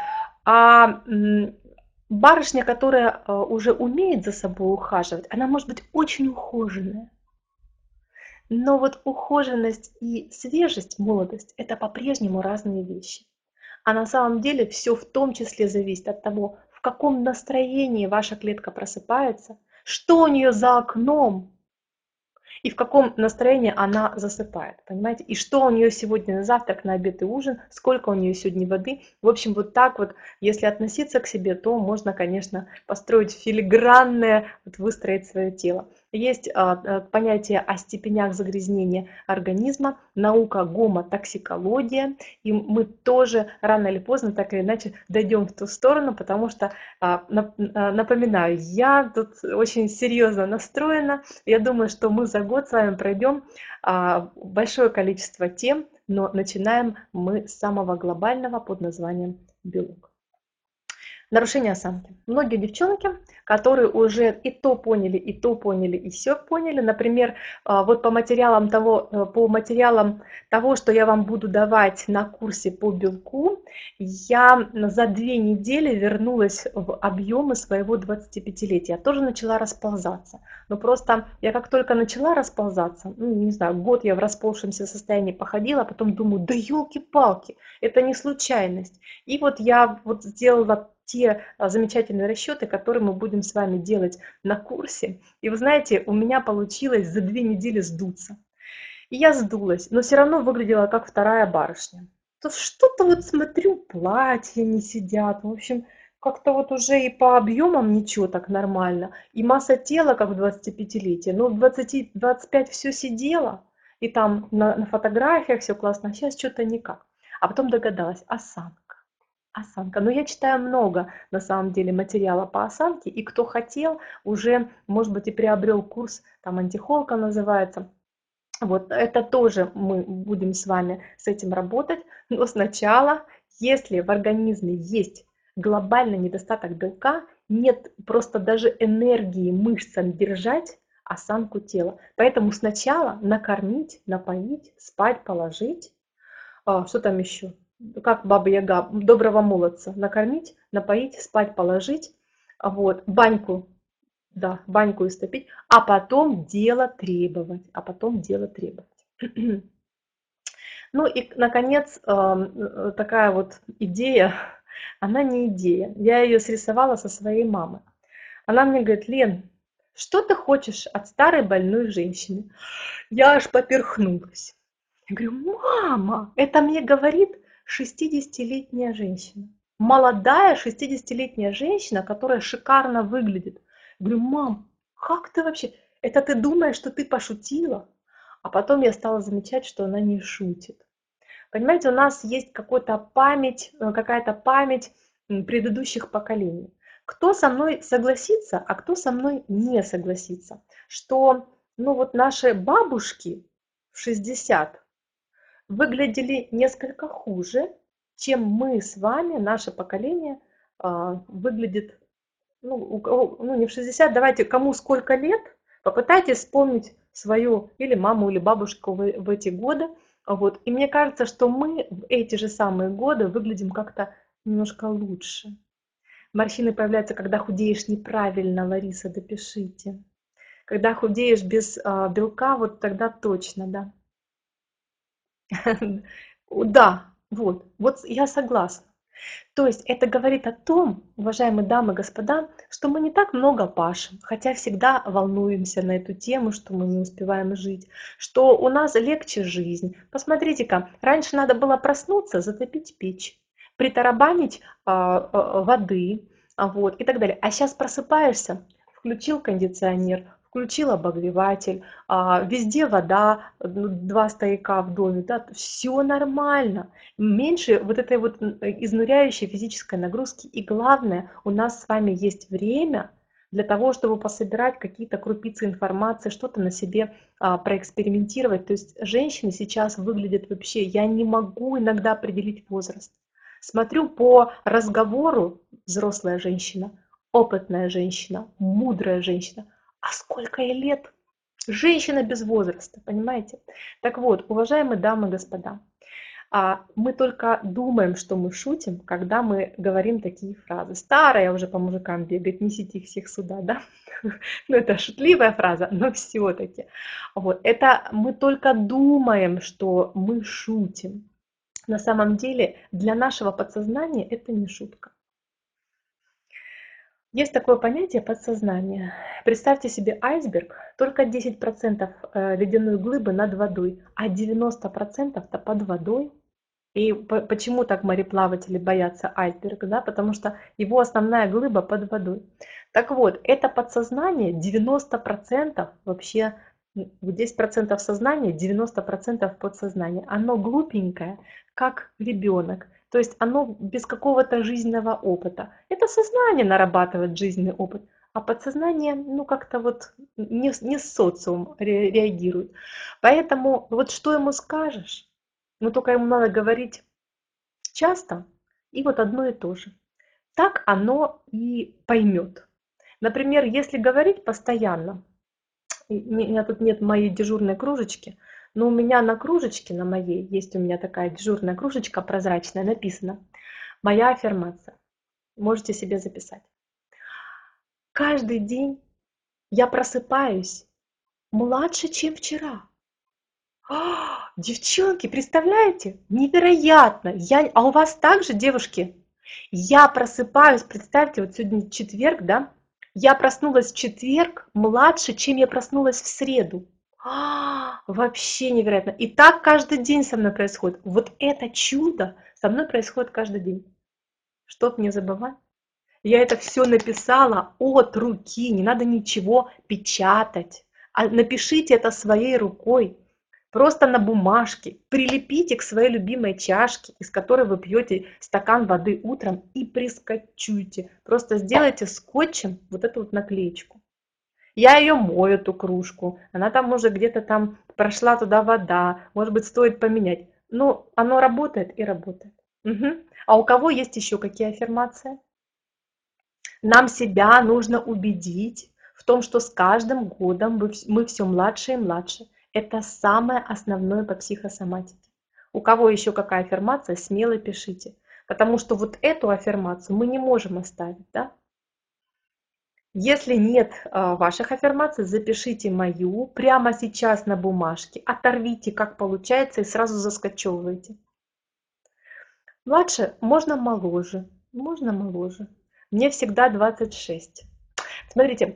[SPEAKER 1] Барышня, которая уже умеет за собой ухаживать, она может быть очень ухоженная. Но вот ухоженность и свежесть, молодость – это по-прежнему разные вещи. А на самом деле все в том числе зависит от того, в каком настроении ваша клетка просыпается, что у нее за окном и в каком настроении она засыпает, понимаете? И что у нее сегодня на завтрак, на обед и ужин, сколько у нее сегодня воды. В общем, вот так вот, если относиться к себе, то можно, конечно, построить филигранное, вот выстроить свое тело. Есть понятие о степенях загрязнения организма, наука гомотоксикология, и мы тоже рано или поздно, так или иначе, дойдем в ту сторону, потому что, напоминаю, я тут очень серьезно настроена. Я думаю, что мы за год с вами пройдем большое количество тем, но начинаем мы с самого глобального под названием белок. Нарушение осанки. Многие девчонки, которые уже и то поняли, и то поняли, и все поняли. Например, вот по материалам того, что я вам буду давать на курсе по белку, я за 2 недели вернулась в объемы своего 25-летия. Я тоже начала расползаться. Но просто я как только начала расползаться, не знаю, год я в расползшемся состоянии походила, а потом думаю, да елки-палки, это не случайность. И вот я вот сделала те замечательные расчеты, которые мы будем с вами делать на курсе. И вы знаете, у меня получилось за 2 недели сдуться. И я сдулась, но все равно выглядела как вторая барышня. То что-то вот смотрю, платья не сидят. В общем, как-то вот уже и по объемам ничего так нормально. И масса тела, как в 25-летие. Но в 20-25 все сидело. И там на фотографиях все классно. А сейчас что-то никак. А потом догадалась, осанка. Осанка. Но я читаю много, на самом деле, материала по осанке, и кто хотел, уже, может быть, и приобрел курс, там антихолка называется. Вот это тоже мы будем с вами с этим работать, но сначала, если в организме есть глобальный недостаток белка, нет просто даже энергии мышцам держать осанку тела. Поэтому сначала накормить, напоить, спать, положить. Что там еще? Как Баба Яга, доброго молодца. Накормить, напоить, спать, положить. Вот, баньку, да, баньку истопить, а потом дело требовать, Ну и, наконец, такая вот идея, она не идея. Я ее срисовала со своей мамой. Она мне говорит, Лен, что ты хочешь от старой больной женщины? Я аж поперхнулась. Я говорю, мама, это мне говорит 60-летняя женщина. Молодая 60-летняя женщина, которая шикарно выглядит. Я говорю, мам, как ты вообще? Это ты думаешь, что ты пошутила? А потом я стала замечать, что она не шутит. Понимаете, у нас есть какая-то память предыдущих поколений. Кто со мной согласится, а кто со мной не согласится. Что, ну вот наши бабушки в 60 выглядели несколько хуже, чем мы с вами, наше поколение, выглядит, ну не в 60, давайте, кому сколько лет, попытайтесь вспомнить свою или маму, или бабушку в эти годы. Вот. И мне кажется, что мы в эти же самые годы выглядим как-то немножко лучше. Морщины появляются, когда худеешь неправильно, Лариса, допишите. Когда худеешь без белка, вот тогда точно, да. Да, вот я согласна. То есть это говорит о том, уважаемые дамы и господа, что мы не так много пашем, хотя всегда волнуемся на эту тему, что мы не успеваем жить, что у нас легче жизнь. Посмотрите-ка, раньше надо было проснуться, затопить печь, притарабанить воды, вот, и так далее. А сейчас просыпаешься, включил кондиционер, включил обогреватель, везде вода, 2 стояка в доме, да, все нормально. Меньше вот этой вот изнуряющей физической нагрузки. И главное, у нас с вами есть время для того, чтобы пособирать какие-то крупицы информации, что-то на себе проэкспериментировать. То есть женщины сейчас выглядят вообще, я не могу иногда определить возраст. Смотрю по разговору, взрослая женщина, опытная женщина, мудрая женщина. А сколько ей лет? Женщина без возраста, понимаете? Так вот, уважаемые дамы и господа, мы только думаем, что мы шутим, когда мы говорим такие фразы. Старая уже по мужикам бегать, несите их всех сюда, да? Ну, это шутливая фраза, но все-таки. Вот, это мы только думаем, что мы шутим. На самом деле для нашего подсознания это не шутка. Есть такое понятие подсознание. Представьте себе айсберг, только 10% ледяной глыбы над водой, а 90% под водой. И почему так мореплаватели боятся айсберга, да? Потому что его основная глыба под водой. Так вот, это подсознание 90% вообще, 10% сознания, 90% подсознания. Оно глупенькое, как ребенок. То есть оно без какого-то жизненного опыта. Это сознание нарабатывает жизненный опыт, а подсознание, ну, как-то вот не социум реагирует. Поэтому вот что ему скажешь, но только ему надо говорить часто и вот одно и то же. Так оно и поймет. Например, если говорить постоянно, у меня тут нет моей дежурной кружечки, но у меня на кружечке, на моей, есть у меня такая дежурная кружечка прозрачная, написано «Моя аффирмация». Можете себе записать. Каждый день я просыпаюсь младше, чем вчера. Девчонки, представляете? Невероятно! А у вас также, девушки? Я просыпаюсь, представьте, вот сегодня четверг, да? Я проснулась в четверг младше, чем я проснулась в среду. Вообще невероятно. И так каждый день со мной происходит. Вот это чудо со мной происходит каждый день. Чтоб не забывать. Я это все написала от руки, не надо ничего печатать. А напишите это своей рукой. Просто на бумажке прилепите к своей любимой чашке, из которой вы пьете стакан воды утром, и прискочуйте. Просто сделайте скотчем вот эту вот наклеечку. Я ее мою, эту кружку. Она там уже где-то там прошла туда вода. Может быть, стоит поменять. Но оно работает и работает. Мгм. А у кого есть еще какие аффирмации? Нам себя нужно убедить в том, что с каждым годом мы все младше и младше. Это самое основное по психосоматике. У кого еще какая аффирмация, смело пишите. Потому что вот эту аффирмацию мы не можем оставить. Да? Если нет ваших аффирмаций, запишите мою прямо сейчас на бумажке. Оторвите, как получается, и сразу заскочевывайте. Младше можно моложе. Можно моложе. Мне всегда 26. Смотрите,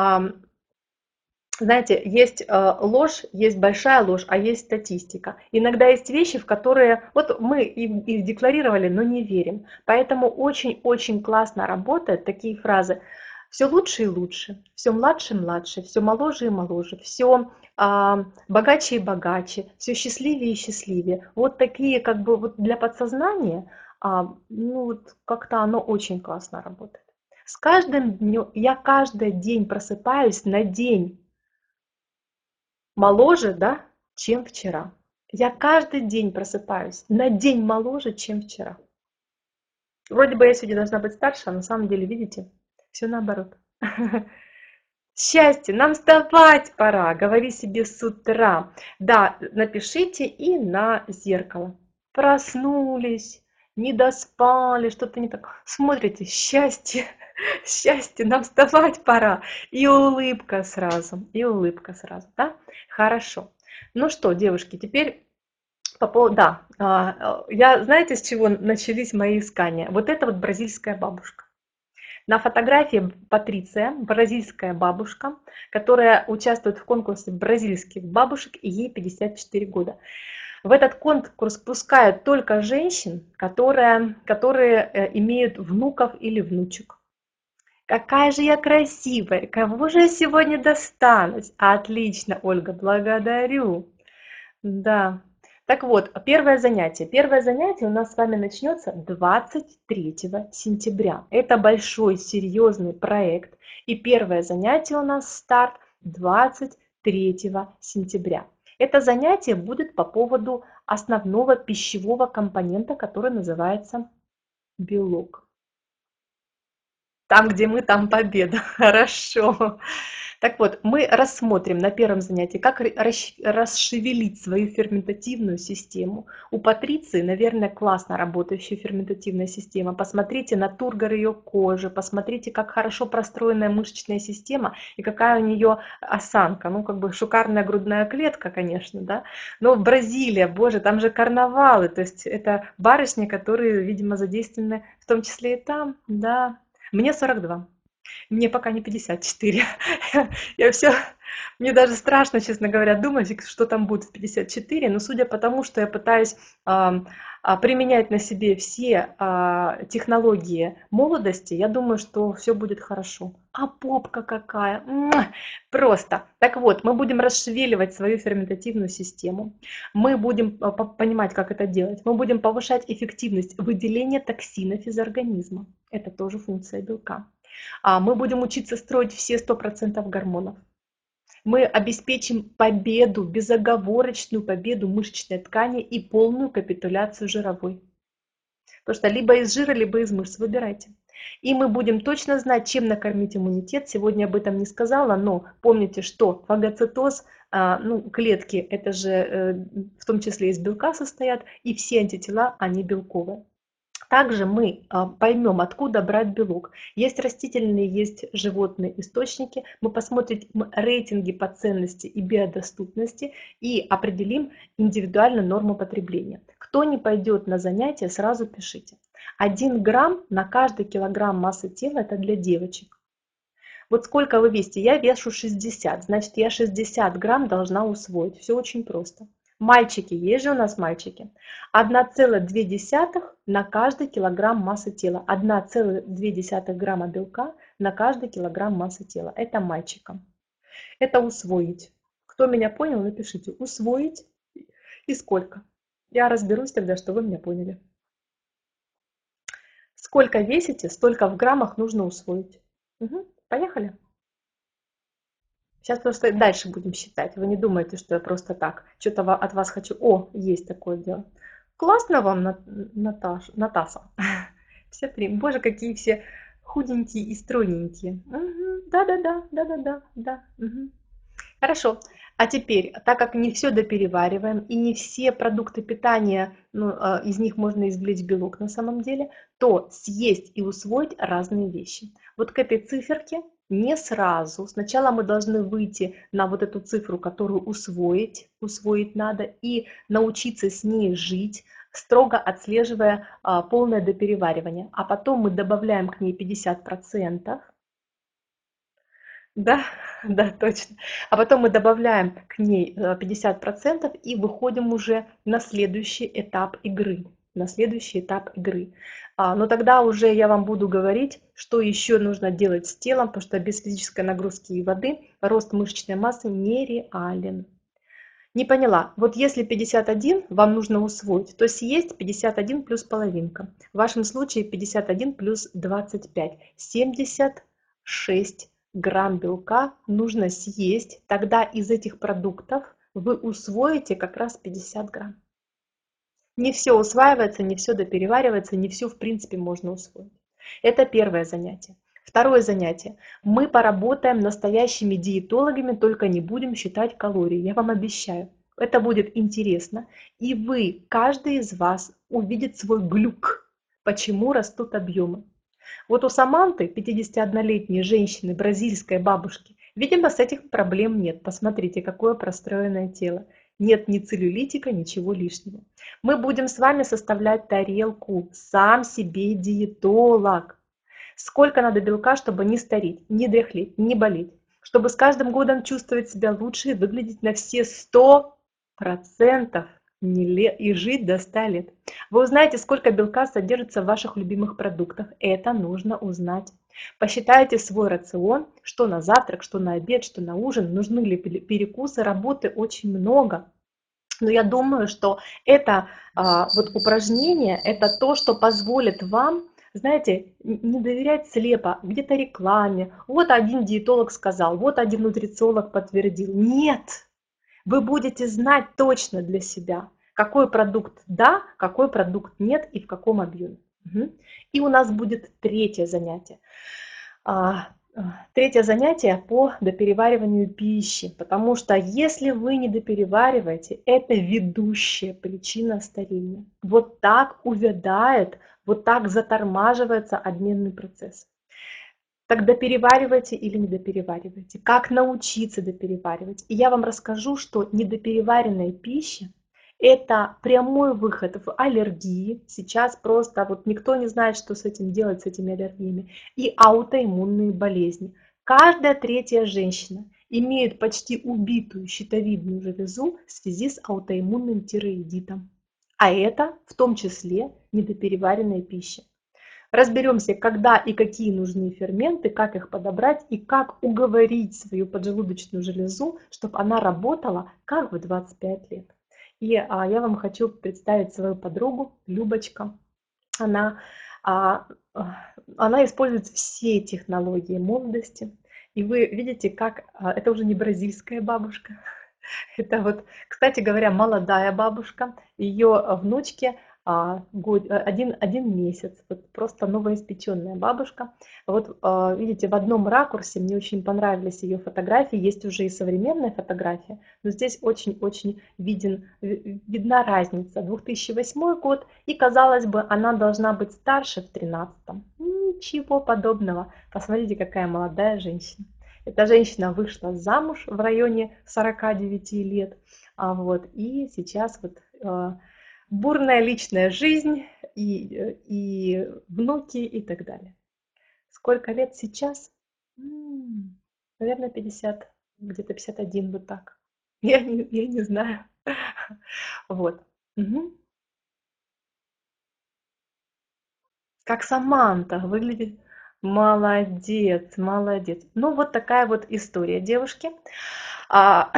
[SPEAKER 1] знаете, есть ложь, есть большая ложь, а есть статистика. Иногда есть вещи, в которые вот мы их декларировали, но не верим. Поэтому очень-очень классно работают такие фразы. Все лучше и лучше, все младше и младше, все моложе и моложе, все богаче и богаче, все счастливее и счастливее. Вот такие как бы вот для подсознания, ну вот как-то оно очень классно работает. С каждым днем, я каждый день просыпаюсь на день моложе, да, чем вчера. Я каждый день просыпаюсь на день моложе, чем вчера. Вроде бы я сегодня должна быть старше, а на самом деле, видите, все наоборот. Счастье, нам вставать пора, говори себе с утра. Да, напишите и на зеркало. Проснулись, не доспали, что-то не так. Смотрите, счастье, счастье, нам вставать пора. И улыбка сразу, да? Хорошо. Ну что, девушки, теперь по поводу, да, я, знаете, с чего начались мои искания? Вот это вот бразильская бабушка. На фотографии Патриция, бразильская бабушка, которая участвует в конкурсе бразильских бабушек, и ей 54 года. В этот конкурс пускают только женщин, которые имеют внуков или внучек. Какая же я красивая! Кого же я сегодня достанусь? Отлично, Ольга, благодарю. Да. Так вот, первое занятие. Первое занятие у нас с вами начнется 23 сентября. Это большой, серьезный проект. И первое занятие у нас старт 23 сентября. Это занятие будет по поводу основного пищевого компонента, который называется белок. Там, где мы, там победа. Хорошо. Так вот, мы рассмотрим на первом занятии, как расшевелить свою ферментативную систему. У Патриции, наверное, классно работающая ферментативная система. Посмотрите на тургор ее кожи, посмотрите, как хорошо простроенная мышечная система и какая у нее осанка. Ну, как бы шикарная грудная клетка, конечно, да. Но Бразилия, боже, там же карнавалы, то есть это барышни, которые, видимо, задействованы в том числе и там, да. Мне 42. Мне пока не 54. Я все, мне даже страшно, честно говоря, думать, что там будет в 54. Но судя по тому, что я пытаюсь применять на себе все технологии молодости, я думаю, что все будет хорошо. А попка какая! Просто. Так вот, мы будем расшевеливать свою ферментативную систему. Мы будем понимать, как это делать. Мы будем повышать эффективность выделения токсинов из организма. Это тоже функция белка. Мы будем учиться строить все 100% гормонов. Мы обеспечим победу, безоговорочную победу мышечной ткани и полную капитуляцию жировой. Потому что либо из жира, либо из мышц, выбирайте. И мы будем точно знать, чем накормить иммунитет. Сегодня об этом не сказала, но помните, что фагоцитоз, клетки, это же в том числе из белка состоят, и все антитела, они белковые. Также мы поймем, откуда брать белок. Есть растительные, есть животные источники. Мы посмотрим рейтинги по ценности и биодоступности и определим индивидуально норму потребления. Кто не пойдет на занятия, сразу пишите. 1 грамм на каждый килограмм массы тела – это для девочек. Вот сколько вы весите? Я вешу 60, значит я 60 грамм должна усвоить. Все очень просто. Мальчики, есть же у нас мальчики. 1,2 на каждый килограмм массы тела. 1,2 грамма белка на каждый килограмм массы тела. Это мальчикам. Это усвоить. Кто меня понял, напишите. Усвоить и сколько. Я разберусь тогда, что вы меня поняли. Сколько весите, столько в граммах нужно усвоить. Угу. Поехали. Сейчас просто дальше будем считать. Вы не думаете, что я просто так что-то от вас хочу. О, есть такое дело. Классно вам, Наташа. Все Боже, какие все худенькие и стройненькие. Да-да-да, да-да-да, да. Мгм. Хорошо. А теперь, так как не все доперевариваем и не все продукты питания, из них можно извлечь белок на самом деле, то съесть и усвоить разные вещи. Вот к этой циферке не сразу. Сначала мы должны выйти на вот эту цифру, которую усвоить надо, и научиться с ней жить, строго отслеживая полное допереваривание. А потом мы добавляем к ней 50%. Да, да, точно. А потом мы добавляем к ней 50% и выходим уже на следующий этап игры. На следующий этап игры. Но тогда уже я вам буду говорить, что еще нужно делать с телом, потому что без физической нагрузки и воды рост мышечной массы нереален. Не поняла. Вот если 51 вам нужно усвоить, то съесть 51 плюс половинка. В вашем случае 51 плюс 25. 76 грамм белка нужно съесть. Тогда из этих продуктов вы усвоите как раз 50 грамм. Не все усваивается, не все допереваривается, не все в принципе можно усвоить. Это первое занятие. Второе занятие. Мы поработаем настоящими диетологами, только не будем считать калории. Я вам обещаю. Это будет интересно. И вы, каждый из вас, увидит свой глюк, почему растут объемы. Вот у Саманты, 51-летней женщины, бразильской бабушки, видимо, с этих проблем нет. Посмотрите, какое простроенное тело. Нет ни целлюлитика, ничего лишнего. Мы будем с вами составлять тарелку. Сам себе диетолог. Сколько надо белка, чтобы не стареть, не дряхлеть, не болеть. Чтобы с каждым годом чувствовать себя лучше и выглядеть на все 100% и жить до 100 лет. Вы узнаете, сколько белка содержится в ваших любимых продуктах. Это нужно узнать. Посчитайте свой рацион, что на завтрак, что на обед, что на ужин, нужны ли перекусы, работы очень много. Но я думаю, что это вот упражнение, это то, что позволит вам, знаете, не доверять слепо где-то рекламе. Вот один диетолог сказал, вот один нутрициолог подтвердил. Нет! Вы будете знать точно для себя, какой продукт да, какой продукт нет и в каком объеме. И у нас будет третье занятие. Третье занятие по доперевариванию пищи, потому что если вы не доперевариваете, это ведущая причина старения. Вот так увядает, вот так затормаживается обменный процесс. Так допереваривайте или не допереваривайте? Как научиться допереваривать? И я вам расскажу, что недопереваренная пища Это прямой выход в аллергии. Сейчас просто вот никто не знает, что с этим делать, с этими аллергиями. И аутоиммунные болезни. Каждая третья женщина имеет почти убитую щитовидную железу в связи с аутоиммунным тиреоидитом. А это в том числе недопереваренная пища. Разберемся, когда и какие нужны ферменты, как их подобрать и как уговорить свою поджелудочную железу, чтобы она работала как в 25 лет. И я вам хочу представить свою подругу Любочка. Она, а, она использует все технологии молодости. И вы видите, как это уже не бразильская бабушка. Это вот, кстати говоря, молодая бабушка. Ее внучке один месяц. Вот просто новоиспеченная бабушка. Вот видите, в одном ракурсе мне очень понравились ее фотографии. Есть уже и современная фотография, но здесь очень-очень видна разница. 2008 год, и казалось бы, она должна быть старше в 13-м. Ничего подобного. Посмотрите, какая молодая женщина. Эта женщина вышла замуж в районе 49 лет, вот, и сейчас вот бурная личная жизнь и внуки и так далее. Сколько лет сейчас? Наверное, 50, где-то 51, вот так. Я не знаю. Вот. Мгм. Как Саманта выглядит. Молодец, молодец. Ну, вот такая вот история, девушки. А,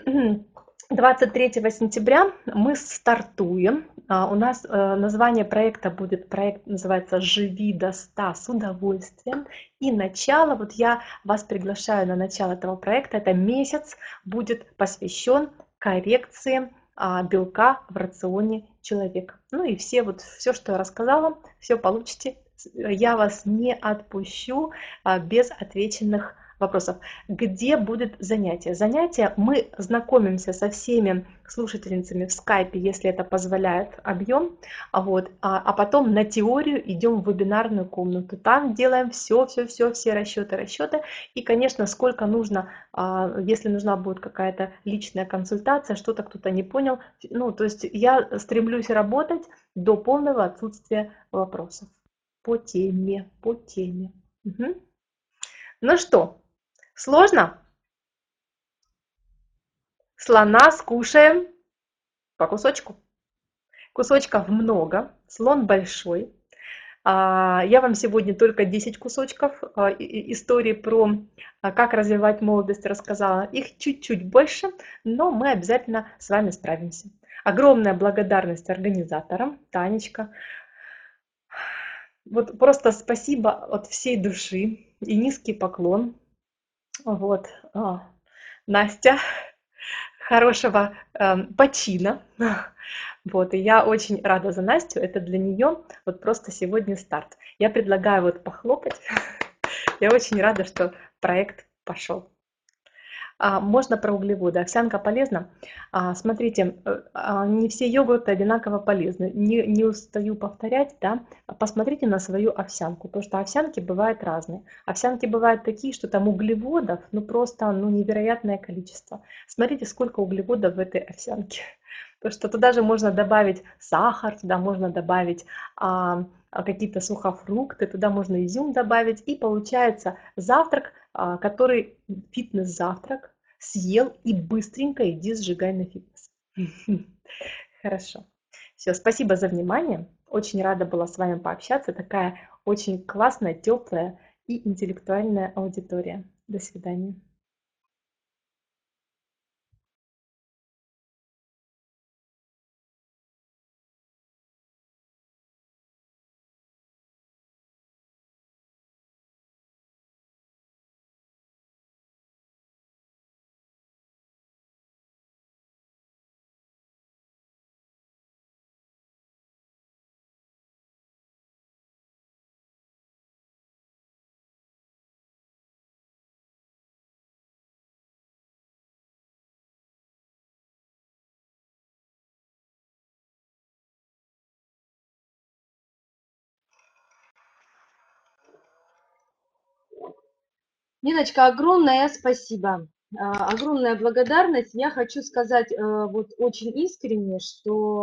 [SPEAKER 1] 23 сентября мы стартуем. У нас название проекта будет, проект называется «Живи до 100 с удовольствием». И начало, вот я вас приглашаю на начало этого проекта, это месяц будет посвящен коррекции белка в рационе человека. Ну и все, что я рассказала, все получите. Я вас не отпущу без отвеченных вопросов. Где будет занятие? Занятие мы знакомимся со всеми слушательницами в скайпе, если это позволяет объем, а потом на теорию идем в вебинарную комнату. Там делаем все расчеты. И, конечно, сколько нужно, если нужна будет какая-то личная консультация, что-то кто-то не понял. Ну, то есть я стремлюсь работать до полного отсутствия вопросов по теме, по теме. Мгм. Ну что, сложно? Слона скушаем по кусочку. Кусочков много, слон большой. Я вам сегодня только 10 кусочков истории про как развивать молодость рассказала. Их чуть-чуть больше, но мы обязательно с вами справимся. Огромная благодарность организаторам, Танечка. Вот просто спасибо от всей души и низкий поклон. Вот, Настя, хорошего почина. Вот, и я очень рада за Настю. Это для нее вот просто сегодня старт. Я предлагаю вот похлопать. Я очень рада, что проект пошел. Можно про углеводы. Овсянка полезна. Смотрите, не все йогурты одинаково полезны. Не устаю повторять, да. Посмотрите на свою овсянку, потому что овсянки бывают разные. Овсянки бывают такие, что там углеводов, ну просто невероятное количество. Смотрите, сколько углеводов в этой овсянке. Потому что туда же можно добавить сахар, туда можно добавить какие-то сухофрукты, туда можно изюм добавить. И получается завтрак, который фитнес-завтрак, съел и быстренько иди сжигай на фитнес. Хорошо. Все, спасибо за внимание. Очень рада была с вами пообщаться. Такая очень классная, теплая и интеллектуальная аудитория. До свидания.
[SPEAKER 2] Ниночка, огромное спасибо. Огромная благодарность. Я хочу сказать вот очень искренне, что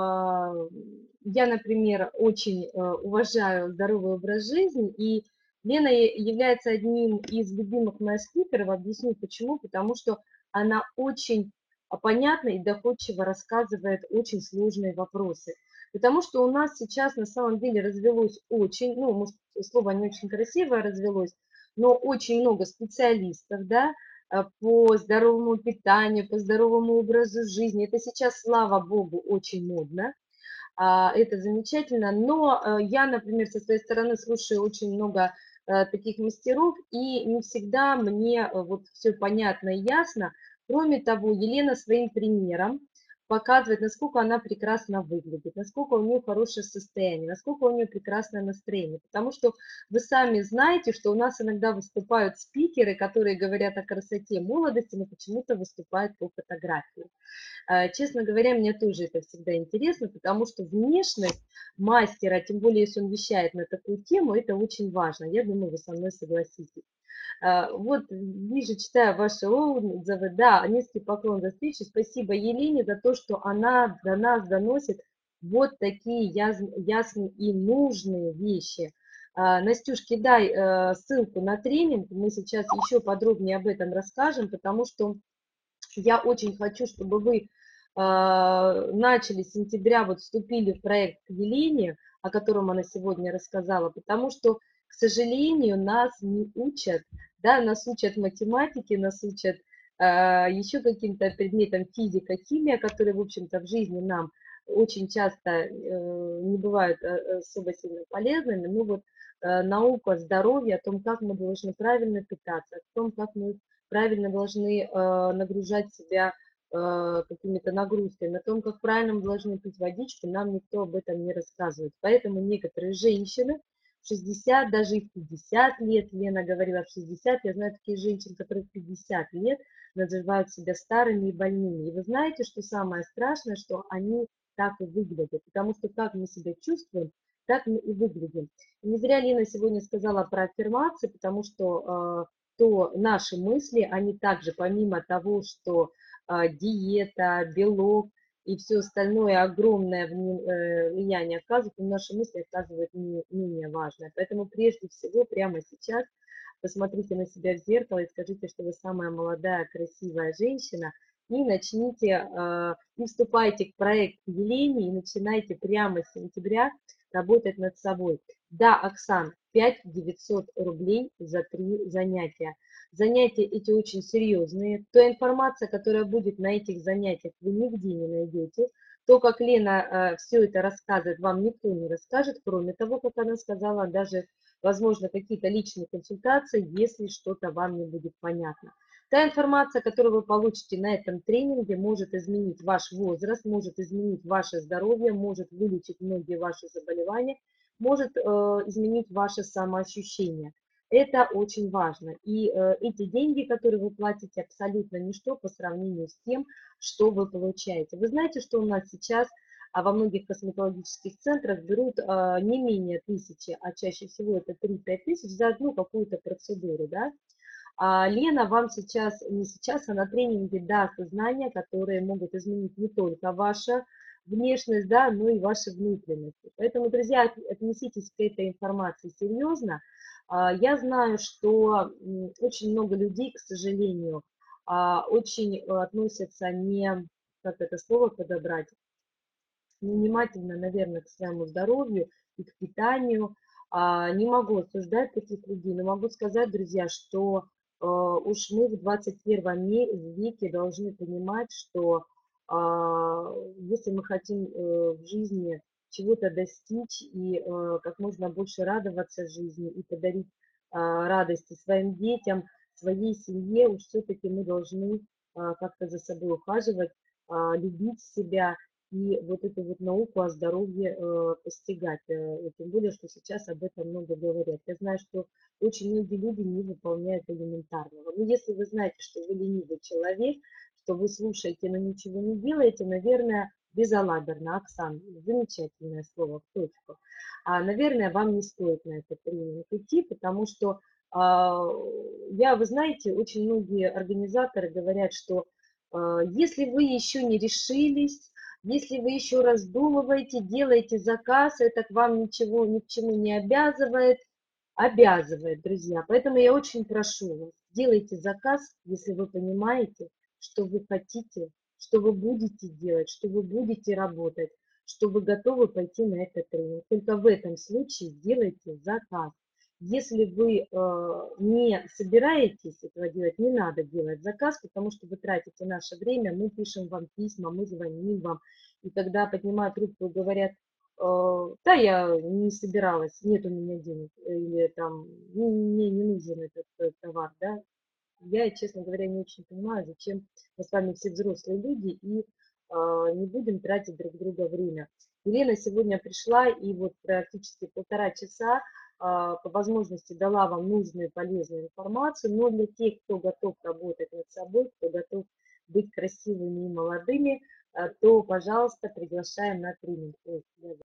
[SPEAKER 2] я, например, очень уважаю здоровый образ жизни, и Лена является одним из любимых моих спикеров. Объясню почему. Потому что она очень понятно и доходчиво рассказывает очень сложные вопросы. Потому что у нас сейчас на самом деле развелось очень, ну, может, слово не очень красивое развелось, но очень много специалистов, да, по здоровому питанию, по здоровому образу жизни. Это сейчас, слава богу, очень модно. Это замечательно. Но я, например, со своей стороны слушаю очень много таких мастеров, и не всегда мне вот все понятно и ясно. Кроме того, Елена своим примером показывает, насколько она прекрасно выглядит, насколько у нее хорошее состояние, насколько у нее прекрасное настроение. Потому что вы сами знаете, что у нас иногда выступают спикеры, которые говорят о красоте молодости, но почему-то выступают по фотографии. Честно говоря, мне тоже это всегда интересно, потому что внешность мастера, тем более если он вещает на такую тему, это очень важно. Я думаю, вы со мной согласитесь. Вот вижу, читаю ваши отзывы. Да, низкий поклон за встречу. Спасибо Елене за то, что она до нас доносит вот такие ясные и нужные вещи. Настюш, кидай ссылку на тренинг, мы сейчас еще подробнее об этом расскажем, потому что я очень хочу, чтобы вы начали с сентября, вот вступили в проект к Елене, о котором она сегодня рассказала, потому что, к сожалению, нас не учат, да, нас учат математике, нас учат еще каким-то предметам физика, химия, которые, в общем-то, в жизни нам очень часто не бывают особо сильно полезными. Ну вот наука здоровья, о том, как мы должны правильно питаться, о том, как мы правильно должны нагружать себя какими-то нагрузками, о том, как правильно мы должны пить водичку, нам никто об этом не рассказывает. Поэтому некоторые женщины в 60, даже и в 50 лет, Лена говорила в 60, я знаю такие женщины, которые в 50 лет называют себя старыми и больными. И вы знаете, что самое страшное, что они так и выглядят, потому что как мы себя чувствуем, так мы и выглядим. И не зря Лена сегодня сказала про аффирмации, потому что то наши мысли, они также, помимо того, что диета, белок и все остальное огромное влияние оказывают, но наши мысли оказывают не менее важное. Поэтому прежде всего прямо сейчас посмотрите на себя в зеркало и скажите, что вы самая молодая, красивая женщина, и начните, и вступайте в проект Елене, и начинайте прямо с сентября работать над собой. Да, Оксан, 5 900 рублей за 3 занятия. Занятия эти очень серьезные. Та информация, которая будет на этих занятиях, вы нигде не найдете. То, как Лена все это рассказывает, вам никто не расскажет, кроме того, как она сказала, даже, возможно, какие-то личные консультации, если что-то вам не будет понятно. Та информация, которую вы получите на этом тренинге, может изменить ваш возраст, может изменить ваше здоровье, может вылечить многие ваши заболевания, может изменить ваше самоощущение. Это очень важно. И эти деньги, которые вы платите, абсолютно ничто по сравнению с тем, что вы получаете. Вы знаете, что у нас сейчас во многих косметологических центрах берут не менее 1000, а чаще всего это 3-5 тысяч за одну какую-то процедуру, да? Лена вам сейчас, не сейчас, а на тренинге даст знания, которые могут изменить не только вашу внешность, да, но и ваши внутренности. Поэтому, друзья, отнеситесь к этой информации серьезно. Я знаю, что очень много людей, к сожалению, очень относятся не, как это слово подобрать, невнимательно, наверное, к своему здоровью и к питанию. Не могу осуждать таких людей, но могу сказать, друзья, что уж мы в 21 веке должны понимать, что если мы хотим в жизни чего-то достичь и как можно больше радоваться жизни и подарить радости своим детям, своей семье, уж все-таки мы должны как-то за собой ухаживать, любить себя, и вот эту вот науку о здоровье постигать. Тем более, что сейчас об этом много говорят. Я знаю, что очень многие люди не выполняют элементарного. Но если вы знаете, что вы ленивый человек, что вы слушаете, но ничего не делаете, наверное, безалаберно, Оксана, замечательное слово, в точку. Наверное, вам не стоит на этот тренинг идти, потому что А, вы знаете, очень многие организаторы говорят, что если вы еще не решились, если вы еще раздумываете, делаете заказ, это к вам ничего, ни к чему не обязывает. Обязывает, друзья. Поэтому я очень прошу вас, делайте заказ, если вы понимаете, что вы хотите, что вы будете делать, что вы будете работать, что вы готовы пойти на этот тренинг. Только в этом случае делайте заказ. Если вы не собираетесь этого делать, не надо делать заказ, потому что вы тратите наше время, мы пишем вам письма, мы звоним вам. И когда поднимают трубку и говорят, да, я не собиралась, нет у меня денег, или там, мне не нужен этот товар, да. Я, честно говоря, не очень понимаю, зачем мы с вами все взрослые люди и не будем тратить друг друга время. Елена сегодня пришла и вот практически 1,5 часа по возможности дала вам нужную и полезную информацию, но для тех, кто готов работать над собой, кто готов быть красивыми и молодыми, то, пожалуйста, приглашаем на тренинг.